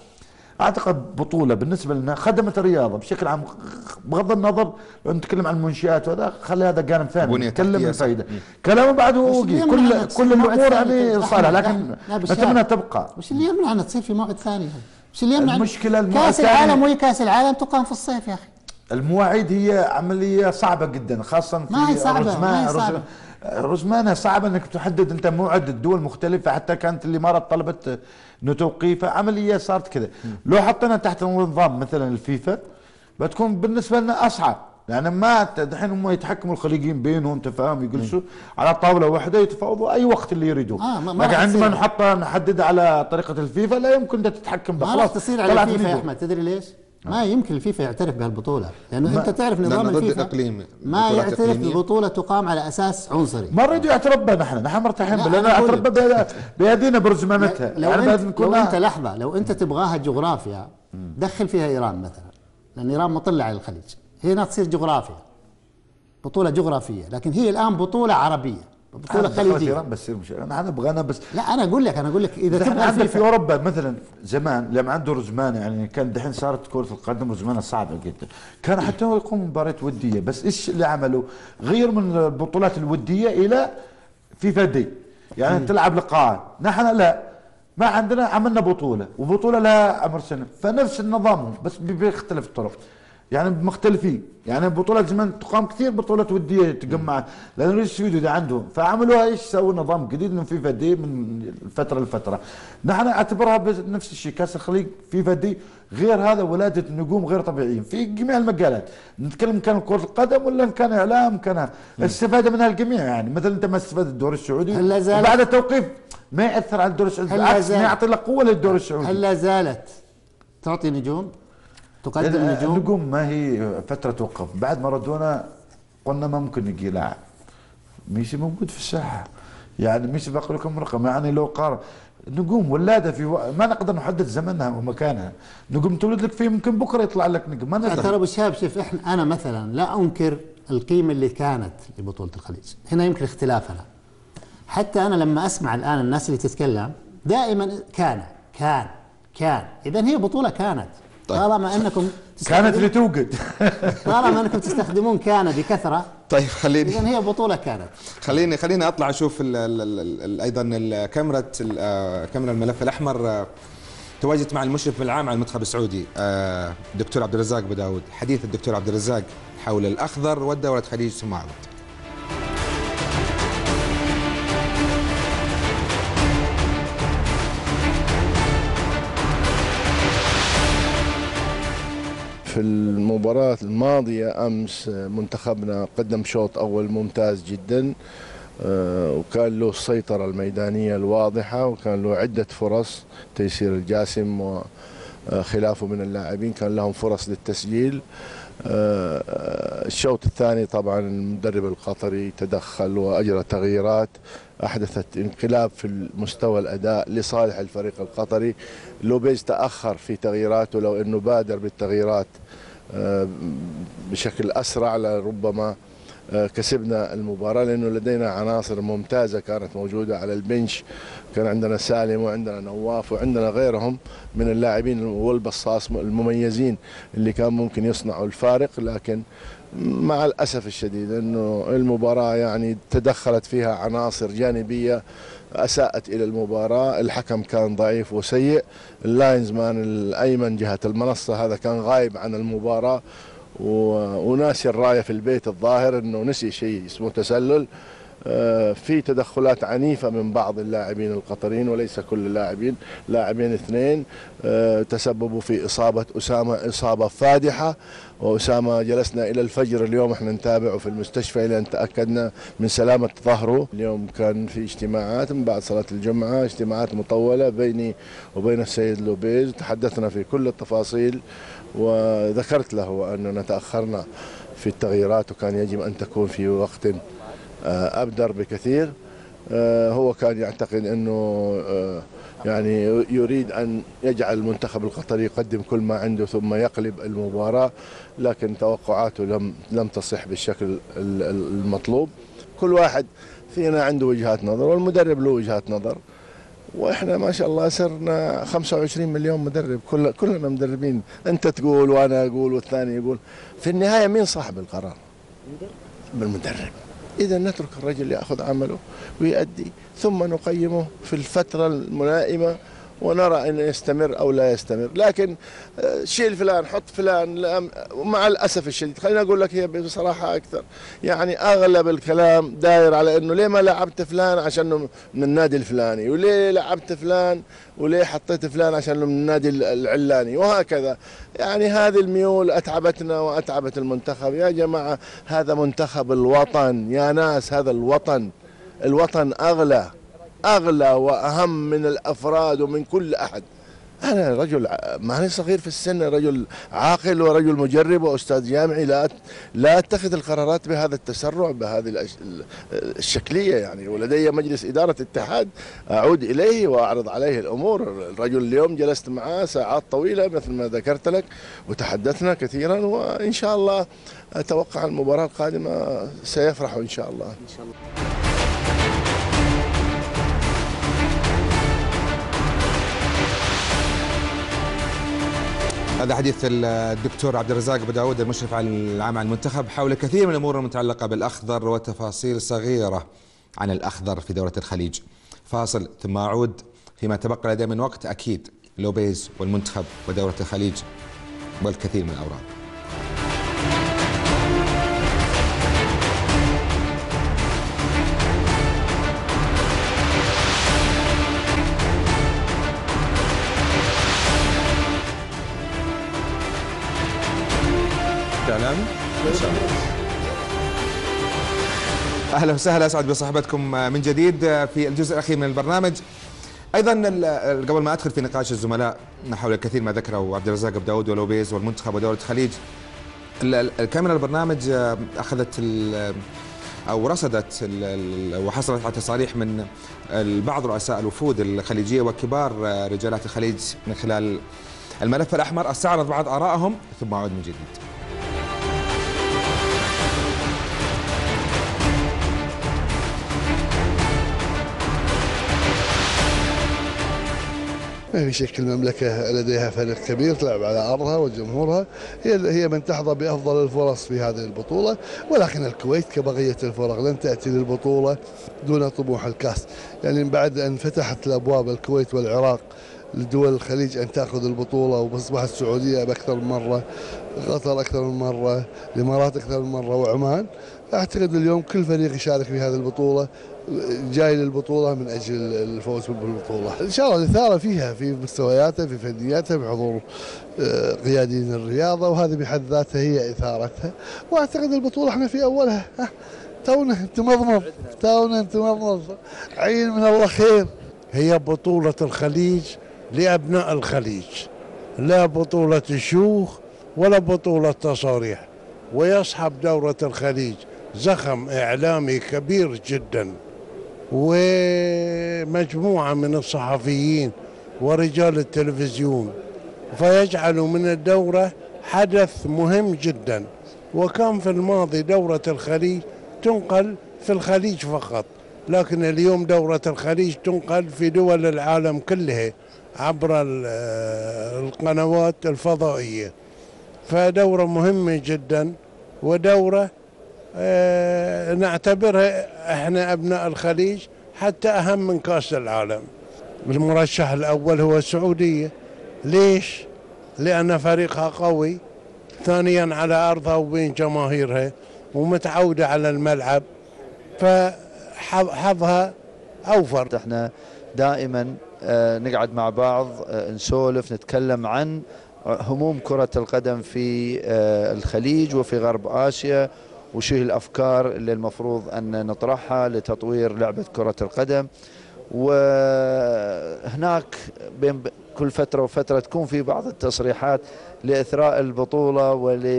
اعتقد بطوله بالنسبه لنا خدمت الرياضه بشكل عام، بغض النظر لو نتكلم عن المنشات وهذا خلي هذا جانب ثاني، نتكلم الفائده. كلامه بعده وقي كل الامور يعني صالحه، لكن نتمنى تبقى. وش اللي يمنع ان تصير في موعد ثاني؟ وش اللي يمنع؟ المشكله كاس العالم وهي كاس العالم تقام في الصيف يا اخي. المواعيد هي عمليه صعبه جدا، خاصه في ما هي صعبه، رزمانه صعب انك تحدد انت موعد. الدول مختلفه، حتى كانت الامارات طلبت انه توقيفها، عمليه صارت كذا. لو حطينا تحت نظام مثلا الفيفا بتكون بالنسبه لنا اصعب، يعني ما دحين هم يتحكموا الخليجيين بينهم تفاهم، يجلسوا على طاوله واحده يتفاوضوا اي وقت اللي يريدوه. لكن عندما نحدد على طريقه الفيفا لا يمكن انت تتحكم بها. ما راح تصير على الفيفا يا احمد، تدري ليش؟ ما يمكن الفيفا يعترف بهالبطوله، لانه انت تعرف نظام الفيفا ما يعترف ببطوله تقام على اساس عنصري. ما نريد يعترف بها، نحن مرتاحين بها، لان اعترف بيدينا برزمانتها. لو انت لحظه، لو انت تبغاها جغرافيا دخل فيها ايران مثلا، لان ايران مطلة على الخليج، هنا تصير جغرافيا، بطوله جغرافيه، لكن هي الان بطوله عربيه، بطوله خليجيه. بس انا ابغانا بس. لا انا اقول لك اذا تبغى عندك في اوروبا مثلا زمان لما عنده رزمانه، يعني كان دحين صارت كره القدم رزمانه صعبه جدا، كان حتى هو يقوم مباريات وديه، بس ايش اللي عملوا؟ غير من البطولات الوديه الى فيفا دي، يعني تلعب لقاءات. نحن لا، ما عندنا، عملنا بطوله وبطوله لها عمر سنه، فنفس النظام بس بيختلف الطرق، يعني مختلفين. يعني بطولات زمان تقام كثير بطولات وديه تجمع، لانه يستفيدوا ده عندهم، فعملوها ايش؟ سووا نظام جديد انه فيفا دي من فتره لفتره. نحن اعتبرها بنفس الشيء، كاس الخليج فيفا دي غير هذا، ولاده نجوم غير طبيعيين في جميع المجالات، نتكلم كان كره القدم ولا كان اعلام، كان استفاده منها الجميع. يعني مثلا انت ما استفاد الدوري السعودي بعد التوقيف ما ياثر على الدوري السعودي، بالعكس يعطي له قوه للدوري السعودي. هل لا زالت تعطي نجوم؟ تقدم نجوم؟ النجوم ما هي فتره توقف، بعد مارادونا قلنا ما ممكن يجي لاعب. ميسي موجود في الساحه، يعني ميسي باقي لكم رقم، يعني لو قارن نجوم ولاده في ما نقدر نحدد زمنها ومكانها. نجوم تولد لك فيه ممكن بكره يطلع لك نجم، ما نقدر. ترى ابو شهاب شوف، انا مثلا لا انكر القيمه اللي كانت لبطوله الخليج، هنا يمكن اختلافنا. حتى انا لما اسمع الان الناس اللي تتكلم دائما كان اذا هي بطوله كانت. طيب. طالما انكم كانت لتوجد طالما انكم تستخدمون كان بكثره. طيب خليني، اذا هي بطوله كانت. خليني اطلع اشوف ايضا كاميرا الملف الاحمر. تواجدت مع المشرف العام على المنتخب السعودي دكتور عبد الرزاق بداود. حديث الدكتور عبد الرزاق حول الاخضر والدوله خليج ثم عود. في المباراة الماضية أمس منتخبنا قدم شوط أول ممتاز جدا، وكان له السيطرة الميدانية الواضحة، وكان له عدة فرص. تيسير الجاسم وخلافه من اللاعبين كان لهم فرص للتسجيل. الشوط الثاني طبعا المدرب القطري تدخل وأجرى تغييرات أحدثت انقلاب في مستوى الأداء لصالح الفريق القطري. لوبيز تأخر في تغييراته، لو أنه بادر بالتغييرات بشكل أسرع لربما كسبنا المباراة، لأنه لدينا عناصر ممتازة كانت موجودة على البنش. كان عندنا سالم وعندنا نواف وعندنا غيرهم من اللاعبين والبصاص المميزين اللي كان ممكن يصنعوا الفارق، لكن مع الأسف الشديد أنه المباراة يعني تدخلت فيها عناصر جانبية أساءت إلى المباراة. الحكم كان ضعيف وسيء، اللاينزمان الأيمن جهة المنصة هذا كان غايب عن المباراة وناسي الراية في البيت، الظاهر أنه نسي شيء اسمه تسلل. في تدخلات عنيفة من بعض اللاعبين القطريين وليس كل اللاعبين، لاعبين اثنين تسببوا في إصابة أسامة إصابة فادحة، وأسامة جلسنا إلى الفجر اليوم احنا نتابعه في المستشفى إلى أن تأكدنا من سلامة ظهره. اليوم كان في اجتماعات من بعد صلاة الجمعة، اجتماعات مطولة بيني وبين السيد لوبيز، تحدثنا في كل التفاصيل وذكرت له أننا تأخرنا في التغييرات وكان يجب أن تكون في وقت أبدر بكثير. هو كان يعتقد أنه يعني يريد أن يجعل المنتخب القطري يقدم كل ما عنده ثم يقلب المباراة، لكن توقعاته لم تصح بالشكل المطلوب. كل واحد فينا عنده وجهات نظر والمدرب له وجهات نظر، واحنا ما شاء الله صرنا 25 مليون مدرب، كلنا مدربين، انت تقول وانا اقول والثاني يقول، في النهايه مين صاحب القرار؟ بالمدرب. اذا نترك الرجل ياخذ عمله ويؤدي ثم نقيمه في الفتره الملائمه ونرى أن يستمر أو لا يستمر. لكن شيل فلان حط فلان، مع الأسف الشديد خليني أقول لك هي بصراحة أكثر، يعني أغلب الكلام داير على أنه ليه ما لعبت فلان عشان من النادي الفلاني، وليه لعبت فلان وليه حطيت فلان عشان من النادي العلاني، وهكذا. يعني هذه الميول أتعبتنا وأتعبت المنتخب. يا جماعة هذا منتخب الوطن يا ناس، هذا الوطن أغلى وأهم من الأفراد ومن كل أحد. أنا رجل ماني صغير في السن، رجل عاقل ورجل مجرب وأستاذ جامعي، لا أتخذ القرارات بهذا التسرع بهذه الشكلية يعني. ولدي مجلس إدارة اتحاد أعود إليه وأعرض عليه الأمور. الرجل اليوم جلست معه ساعات طويلة مثل ما ذكرت لك وتحدثنا كثيرا، وإن شاء الله أتوقع المباراة القادمة سيفرح إن شاء الله. إن شاء الله. هذا حديث الدكتور عبد الرزاق أبو داود المشرف على العام على المنتخب حول كثير من الأمور المتعلقة بالأخضر وتفاصيل صغيرة عن الأخضر في دورة الخليج. فاصل ثم أعود فيما تبقى لدي من وقت. أكيد لوبيز والمنتخب ودورة الخليج والكثير من الأوراق. اهلا وسهلا، اسعد بصحبتكم من جديد في الجزء الاخير من البرنامج. ايضا قبل ما ادخل في نقاش الزملاء حول الكثير ما ذكره عبد الرزاق أبو داود ولوبيز والمنتخب ودورة الخليج، الكاميرا البرنامج اخذت او رصدت وحصلت على تصاريح من بعض رؤساء الوفود الخليجيه وكبار رجالات الخليج من خلال الملف الاحمر. استعرض بعض ارائهم ثم اعود من جديد. ما في شك المملكة لديها فريق كبير تلعب على أرضها وجمهورها، هي من تحظى بأفضل الفرص في هذه البطولة، ولكن الكويت كبقية الفرق لن تأتي للبطولة دون طموح الكاس. يعني بعد أن فتحت الأبواب الكويت والعراق لدول الخليج أن تأخذ البطولة، وأصبحت السعودية بأكثر من مرة، قطر أكثر من مرة، الإمارات أكثر من مرة، وعمان. أعتقد اليوم كل فريق يشارك في هذه البطولة جاي للبطولة من أجل الفوز بالبطولة. إن شاء الله الإثارة فيها في مستوياتها، في فنياتها، بحضور قياديين الرياضة، وهذه بحد ذاتها هي إثارتها. وأعتقد البطولة احنا في أولها، تونا نتمضمض عين من الله خير. هي بطولة الخليج لأبناء الخليج، لا بطولة الشيوخ ولا بطولة تصاريح. ويصحب دورة الخليج زخم إعلامي كبير جدا، ومجموعة من الصحفيين ورجال التلفزيون، فيجعل من الدورة حدث مهم جدا. وكان في الماضي دورة الخليج تنقل في الخليج فقط، لكن اليوم دورة الخليج تنقل في دول العالم كلها عبر القنوات الفضائية. فدورة مهمة جدا، ودورة نعتبرها احنا ابناء الخليج حتى اهم من كاس العالم. المرشح الاول هو السعودية. ليش؟ لان فريقها قوي، ثانيا على ارضها وبين جماهيرها، ومتعودة على الملعب، فحظها اوفر. احنا دائما نقعد مع بعض، نسولف، نتكلم عن هموم كرة القدم في الخليج وفي غرب آسيا، وشو الأفكار اللي المفروض أن نطرحها لتطوير لعبة كرة القدم. وهناك بين كل فترة وفترة تكون في بعض التصريحات لإثراء البطولة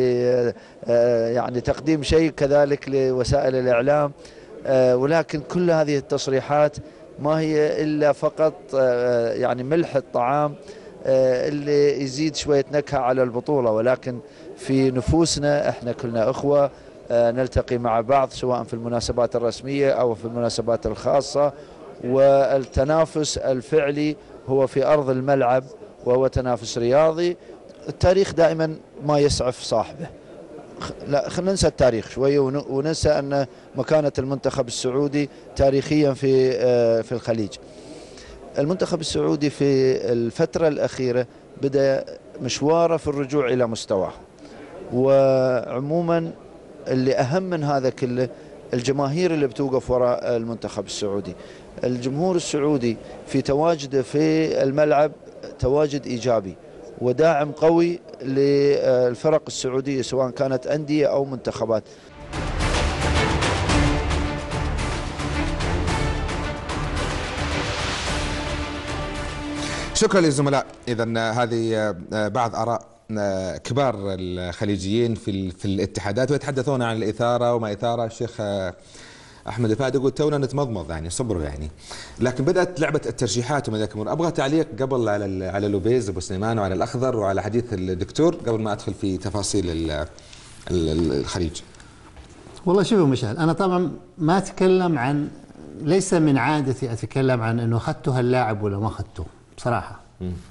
يعني تقديم شيء كذلك لوسائل الإعلام، ولكن كل هذه التصريحات ما هي إلا فقط يعني ملح الطعام اللي يزيد شوية نكهة على البطولة. ولكن في نفوسنا احنا كلنا اخوة، نلتقي مع بعض سواء في المناسبات الرسمية او في المناسبات الخاصة، والتنافس الفعلي هو في ارض الملعب، وهو تنافس رياضي. التاريخ دائما ما يسعف صاحبه. لا، خلينا ننسى التاريخ شوية وننسى ان مكانة المنتخب السعودي تاريخيا في الخليج. المنتخب السعودي في الفترة الأخيرة بدأ مشواره في الرجوع إلى مستواه، وعموما اللي أهم من هذا كله الجماهير اللي بتوقف وراء المنتخب السعودي. الجمهور السعودي في تواجده في الملعب تواجد إيجابي وداعم قوي للفرق السعودية سواء كانت أندية أو منتخبات. شكرا للزملاء. إذا هذه بعض آراء كبار الخليجيين في الاتحادات، ويتحدثون عن الإثارة وما إثارة. الشيخ أحمد الفهد يقول تونا نتمضمض، يعني صبروا يعني. لكن بدأت لعبة الترشيحات وما ذاك الأمور. أبغى تعليق قبل على لوبيز أبو سليمان وعلى الأخضر وعلى حديث الدكتور قبل ما أدخل في تفاصيل الخليج. والله شوفوا مشعل، أنا طبعا ما أتكلم عن، ليس من عادتي أتكلم عن أنه أخذته هاللاعب ولا ما أخذته بصراحة.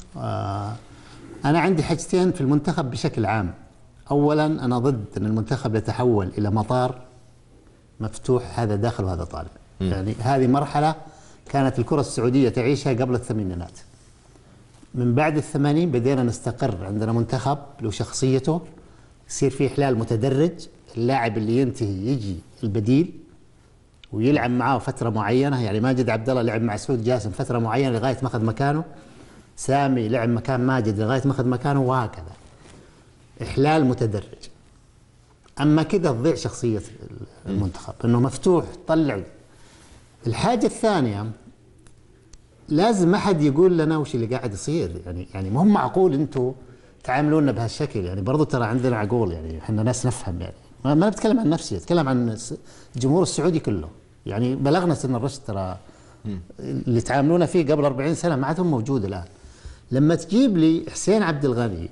أنا عندي حاجتين في المنتخب بشكل عام. أولا أنا ضد أن المنتخب يتحول إلى مطار مفتوح، هذا داخل وهذا طالع. يعني هذه مرحلة كانت الكرة السعودية تعيشها قبل الثمانينات. من بعد الثمانين بدينا نستقر، عندنا منتخب له شخصيته، يصير فيه إحلال متدرج. اللاعب اللي ينتهي يجي البديل ويلعب معاه فترة معينة. يعني ماجد عبد الله لعب مع سعود جاسم فترة معينة لغاية ما أخذ مكانه، سامي لعب مكان ماجد لغاية ما أخذ مكانه، وهكذا. إحلال متدرج. أما كذا تضيع شخصية المنتخب، إنه مفتوح طلعوا. الحاجة الثانية، لازم ما حد يقول لنا وش اللي قاعد يصير. يعني ما هو معقول أنتم تعاملونا بهالشكل. يعني برضو ترى عندنا عقول، يعني احنا ناس نفهم. يعني ما بتكلم عن نفسي، اتكلم عن الجمهور السعودي كله. يعني بلغنا سن الرشد، ترى اللي تعاملونا فيه قبل 40 سنة ما عادهم موجود الآن. لما تجيب لي حسين عبد الغني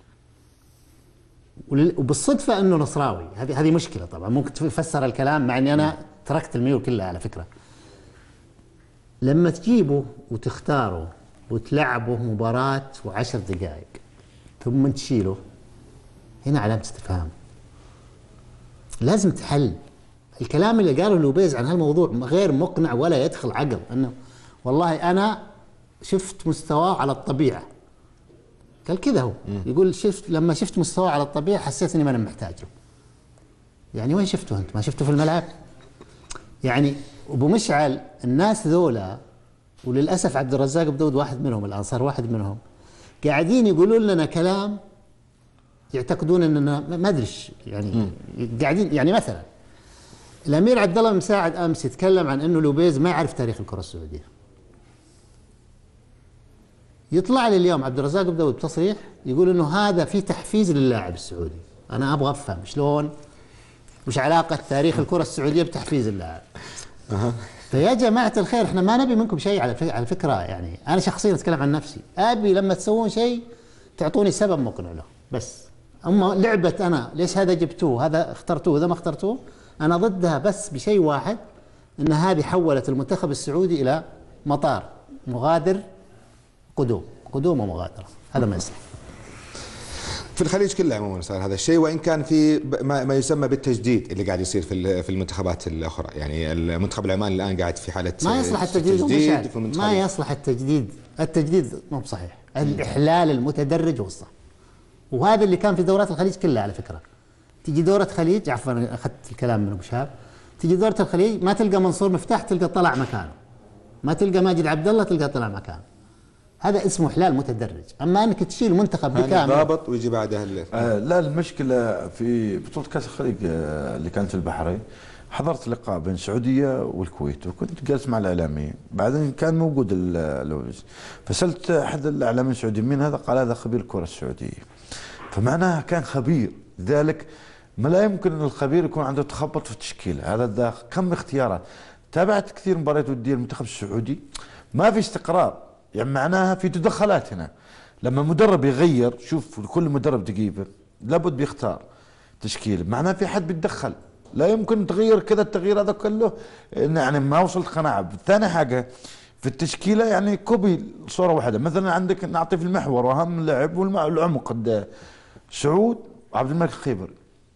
وبالصدفة انه نصراوي، هذه مشكلة طبعا. ممكن تفسر الكلام مع اني انا تركت الميول كلها على فكرة. لما تجيبه وتختاره وتلعبه مباراة و10 دقائق ثم تشيله، هنا علامة استفهام. لازم تحل. الكلام اللي قاله لوبيز عن هالموضوع غير مقنع ولا يدخل عقل. انه والله انا شفت مستواه على الطبيعة. قال كذا هو يقول لما شفت مستواه على الطبيعة حسيت اني ما انا محتاجه. يعني وين شفته انت؟ ما شفته في الملعب؟ يعني ابو مشعل الناس ذولا، وللاسف عبد الرزاق بدود واحد منهم الان، صار واحد منهم، قاعدين يقولون لنا كلام يعتقدون اننا ما ادري يعني قاعدين. يعني مثلا الامير عبد الله مساعد امس يتكلم عن انه لوبيز ما يعرف تاريخ الكره السعوديه. يطلع لي اليوم عبد الرزاق بدود بتصريح يقول انه هذا في تحفيز للاعب السعودي. انا ابغى افهم شلون، وش علاقه تاريخ الكره السعوديه بتحفيز اللاعب؟ فيا جماعه الخير احنا ما نبي منكم شيء على فكره. يعني انا شخصيا اتكلم عن نفسي، ابي لما تسوون شيء تعطوني سبب مقنع له بس. اما لعبه انا ليش هذا جبتوه هذا اخترتوه هذا ما اخترتوه، انا ضدها بس بشيء واحد، ان هذه حولت المنتخب السعودي الى مطار مغادر قدوم ومغادره. هذا ما يصلح. في الخليج كله عموما صار هذا الشيء، وان كان في ما يسمى بالتجديد اللي قاعد يصير في المنتخبات الاخرى. يعني المنتخب العماني الان قاعد في حاله ما يصلح التجديد. ما يصلح التجديد مو بصحيح. الاحلال المتدرج هو الصح، وهذا اللي كان في دورات الخليج كلها على فكره. تجي دوره خليج، عفوا اخذت الكلام من ابو شهاب، تجي دوره الخليج ما تلقى منصور مفتاح تلقى طلع مكانه، ما تلقى ماجد عبد الله تلقى طلع مكانه. هذا اسمه احلال متدرج. اما انك تشيل منتخب بكامل ضابط ويجي بعدها لا، المشكله في بطوله كاس الخليج اللي كانت في البحرين، حضرت لقاء بين السعوديه والكويت وكنت جالس مع الاعلاميين، بعدين كان موجود اللويز، فسالت احد الاعلاميين السعوديين مين هذا؟ قال هذا خبير الكره السعوديه. فمعناها كان خبير، لذلك ما لا يمكن ان الخبير يكون عنده تخبط في التشكيله. هذا الداخل كم اختيارات. تابعت كثير مباريات وديه المنتخب السعودي ما في استقرار، يعني معناها في تدخلات هنا. لما المدرب يغير، شوف كل مدرب دقيقه لابد بيختار تشكيله، معناها في حد بيتدخل. لا يمكن تغير كذا التغيير هذا كله، يعني ما وصلت قناعه. ثاني حاجه في التشكيله يعني كوبي صوره واحده. مثلا عندك نعطي في المحور واهم لاعب والعمق قد سعود عبد الملك الخيبري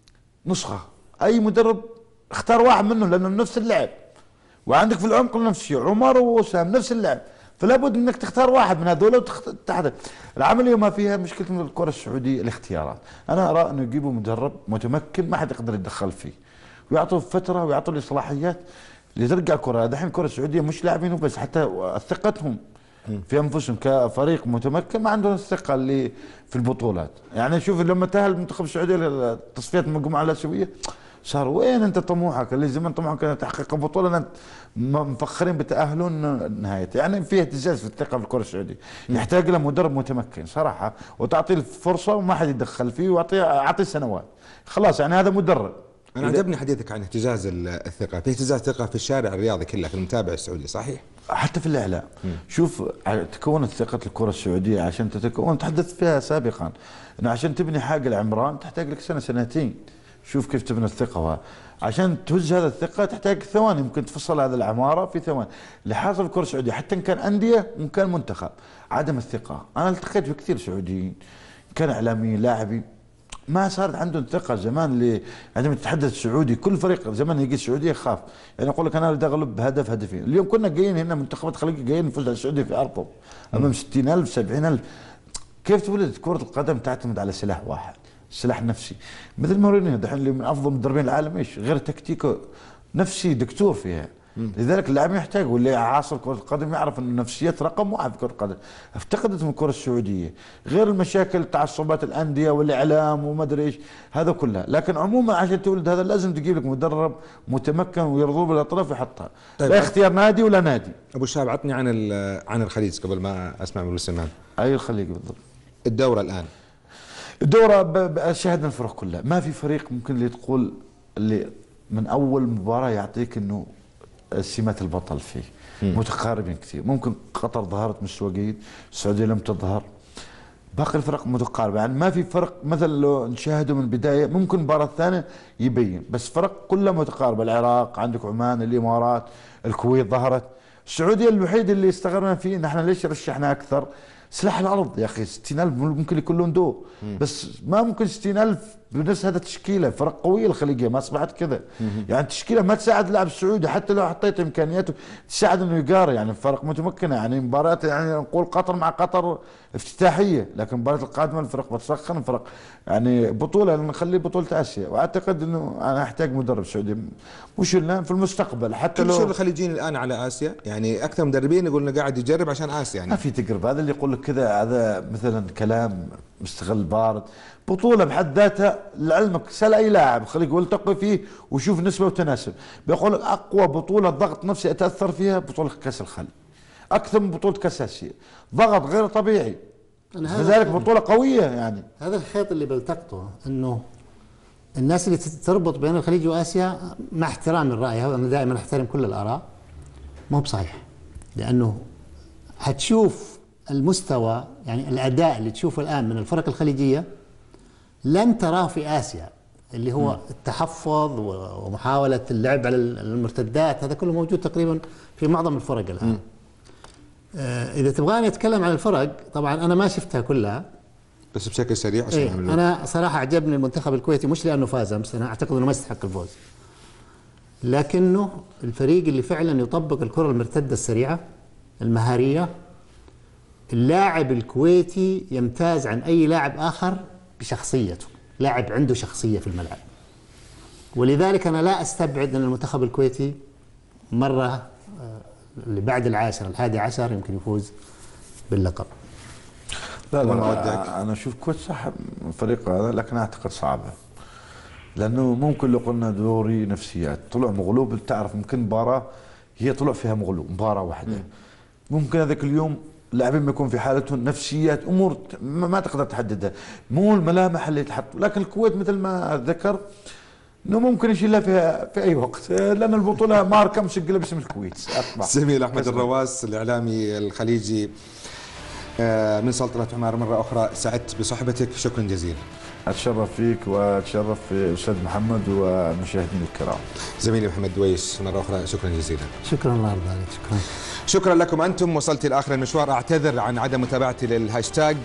نسخه، اي مدرب اختار واحد منهم لانه نفس اللعب. وعندك في العمق نفس الشيء عمر ووسام نفس اللعب، فلا بد انك تختار واحد من هذول وتحدد. العمليه ما فيها مشكله من الكره السعوديه الاختيارات. انا ارى انه يجيبوا مدرب متمكن ما حد يقدر يتدخل فيه، ويعطوا فتره ويعطوا الاصلاحيات لترجع الكره. دحين الكره السعوديه مش لاعبين وبس، حتى ثقتهم في انفسهم كفريق متمكن ما عندهم الثقه اللي في البطولات. يعني شوف لما تاهل المنتخب السعودي لتصفيات المجموعه الاسيويه، صار وين انت طموحك اللي زمان طموحك ان تحقق بطوله، انت مفخرين بتاهلون نهايته. يعني في اهتزاز في الثقه في الكره السعوديه، يحتاج له مدرب متمكن صراحه، وتعطيه الفرصه وما حد يتدخل فيه، اعطيه سنوات خلاص. يعني هذا مدرب. انا عجبني حديثك عن اهتزاز الثقه، في اهتزاز ثقه في الشارع الرياضي كله، في المتابع السعودي، صحيح؟ حتى في الاعلام. شوف تكونت ثقه الكره السعوديه عشان تتكون، تحدثت فيها سابقا انه عشان تبني حاجه العمران تحتاج لك سنه سنتين. شوف كيف تبني الثقه، عشان تهز هذا الثقه تحتاج ثواني، ممكن تفصل هذا العماره في ثواني. اللي حاصل في الكره السعوديه حتى ان كان انديه وان كان منتخب، عدم الثقه. انا التقيت بكثير سعوديين كان اعلاميين لاعبين ما صارت عندهم ثقه. زمان اللي عندما تتحدث السعودي كل فريق زمان يجي السعوديه يخاف، يعني يقول لك انا بدي اغلب بهدف هدفين. اليوم كنا جايين هنا منتخبات خليج جايين نفوز على السعوديه في ارضهم امام 60,000 70,000. كيف تولد كره القدم تعتمد على سلاح واحد، سلاح نفسي. مثل مورينيو دحين اللي من افضل مدربين العالم، ايش غير تكتيكه نفسي دكتور فيها. لذلك اللاعب يحتاج، واللي عاصر كره القدم يعرف ان النفسيات رقم واحد في كره القدم. افتقدت من الكره السعوديه، غير المشاكل تعصبات الانديه والاعلام وما ادري ايش هذا كلها. لكن عموما عشان تولد هذا لازم تجيب لك مدرب متمكن ويرضوه بالاطراف ويحطها. طيب لا اختيار نادي ولا نادي. ابو شهاب عطني عن الخليج قبل ما اسمع من سلمان. اي الخليج بالضبط. الدوره الان، الدوره شاهدنا الفرق كلها، ما في فريق ممكن اللي تقول اللي من اول مباراه يعطيك انه سمات البطل فيه. متقاربين كثير. ممكن قطر ظهرت مستوى جيد، السعوديه لم تظهر، باقي الفرق متقاربه. يعني ما في فرق مثلا لو نشاهده من البدايه، ممكن المباراه الثانيه يبين، بس فرق كلها متقاربه. العراق عندك، عمان، الامارات، الكويت ظهرت. السعوديه الوحيد اللي استغربنا فيه ان احنا ليش رشحنا اكثر سلاح الارض. يا اخي 60,000 ممكن يكون لهم دور، بس ما ممكن 60,000 بنفس هذا التشكيله. فرق قويه الخليجيه ما اصبحت كذا، يعني تشكيله ما تساعد اللاعب السعودي حتى لو حطيت امكانياته تساعد انه يقاري. يعني فرق متمكنه، يعني مباريات يعني نقول قطر مع قطر افتتاحيه، لكن المباريات القادمه الفرق بتسخن فرق يعني بطوله نخلي بطوله اسيا. واعتقد انه انا احتاج مدرب سعودي مش في المستقبل حتى كل لو شغل الخليجيين الان على اسيا، يعني اكثر مدربين يقول انه قاعد يجرب عشان اسيا. يعني ما في تقرب، هذا اللي يقول لك كذا هذا مثلا كلام مستغل بارد. بطوله بحد ذاتها لعلمك سال اي لاعب خليك والتقي فيه وشوف نسبه وتناسب، بيقول لك اقوى بطوله ضغط نفسي اتاثر فيها بطوله كاس الخليج اكثر من بطوله كاس اسيا، ضغط غير طبيعي، لذلك بطوله قويه. يعني هذا الخيط اللي بلتقطه انه الناس اللي تربط بين الخليج واسيا، مع احترام الراي هذا، انا دائما احترم كل الاراء، ما هو بصحيح. لانه هتشوف المستوى، يعني الاداء اللي تشوفه الان من الفرق الخليجيه لن تراه في اسيا، اللي هو التحفظ ومحاوله اللعب على المرتدات، هذا كله موجود تقريبا في معظم الفرق الان. اذا تبغاني اتكلم عن الفرق، طبعا انا ما شفتها كلها بس بشكل سريع عشان انا صراحه عجبني المنتخب الكويتي، مش لانه فاز امس، انا اعتقد انه ما يستحق الفوز، لكنه الفريق اللي فعلا يطبق الكره المرتده السريعه المهاريه. اللاعب الكويتي يمتاز عن اي لاعب اخر بشخصيته، لاعب عنده شخصيه في الملعب، ولذلك انا لا استبعد ان المنتخب الكويتي مره اللي بعد العاشر 11 يمكن يفوز باللقب. لا انا اشوف كويت صح الفريق هذا، لكن اعتقد صعبه، لانه ممكن لو قلنا دوري نفسيات طلع مغلوب. تعرف ممكن مباراه هي طلع فيها مغلوب مباراه واحده، ممكن هذاك اليوم اللاعبين ما يكون في حالتهم نفسيات امور ما تقدر تحددها، مو الملامح اللي تحط. لكن الكويت مثل ما ذكر انه ممكن يشيلها في اي وقت، لان البطوله ماركه مسجله باسم الكويت. زميل احمد الرواس الاعلامي الخليجي من سلطنه عمان، مره اخرى سعدت بصحبتك، شكرا جزيلا. اتشرف فيك واتشرف في استاذ محمد والمشاهدين الكرام. زميلي محمد دويس مره اخرى شكرا جزيلا. شكرا الله يرضى عليك. شكرا. شكرا لكم انتم، وصلت لاخر المشوار. اعتذر عن عدم متابعتي للهاشتاج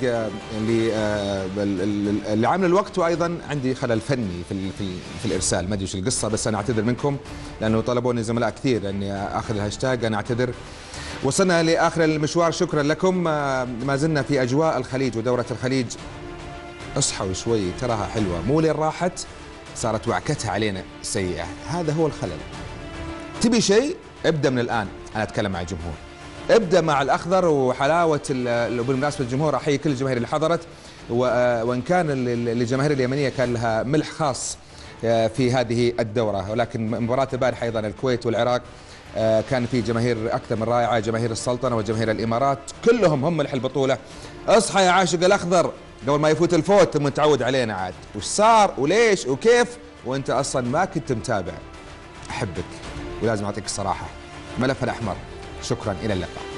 لعمل الوقت، وايضا عندي خلل فني في الارسال، ما ادري ايش القصه، بس انا اعتذر منكم لانه طلبوني زملاء كثير اني اخذ الهاشتاج، انا اعتذر. وصلنا لاخر المشوار، شكرا لكم. ما زلنا في اجواء الخليج ودوره الخليج. اصحوا شوي تراها حلوه، مو لين راحت صارت وعكتها علينا سيئه، هذا هو الخلل. تبي شيء ابدا من الان، انا اتكلم مع الجمهور، ابدا مع الاخضر وحلاوه. وبالمناسبه الجمهور احيي كل الجماهير اللي حضرت، وان كان الجماهير اليمنيه كان لها ملح خاص في هذه الدوره، ولكن مباراه البارحه ايضا الكويت والعراق كان في جماهير اكثر من رائعه، جماهير السلطنه وجماهير الامارات كلهم هم ملح البطوله. اصحى يا عاشق الاخضر قبل ما يفوت الفوت، ثم تعود علينا عاد وش صار وليش وكيف وانت اصلا ما كنت متابع. احبك ولازم اعطيك الصراحه. ملف الاحمر، شكرا، الى اللقاء.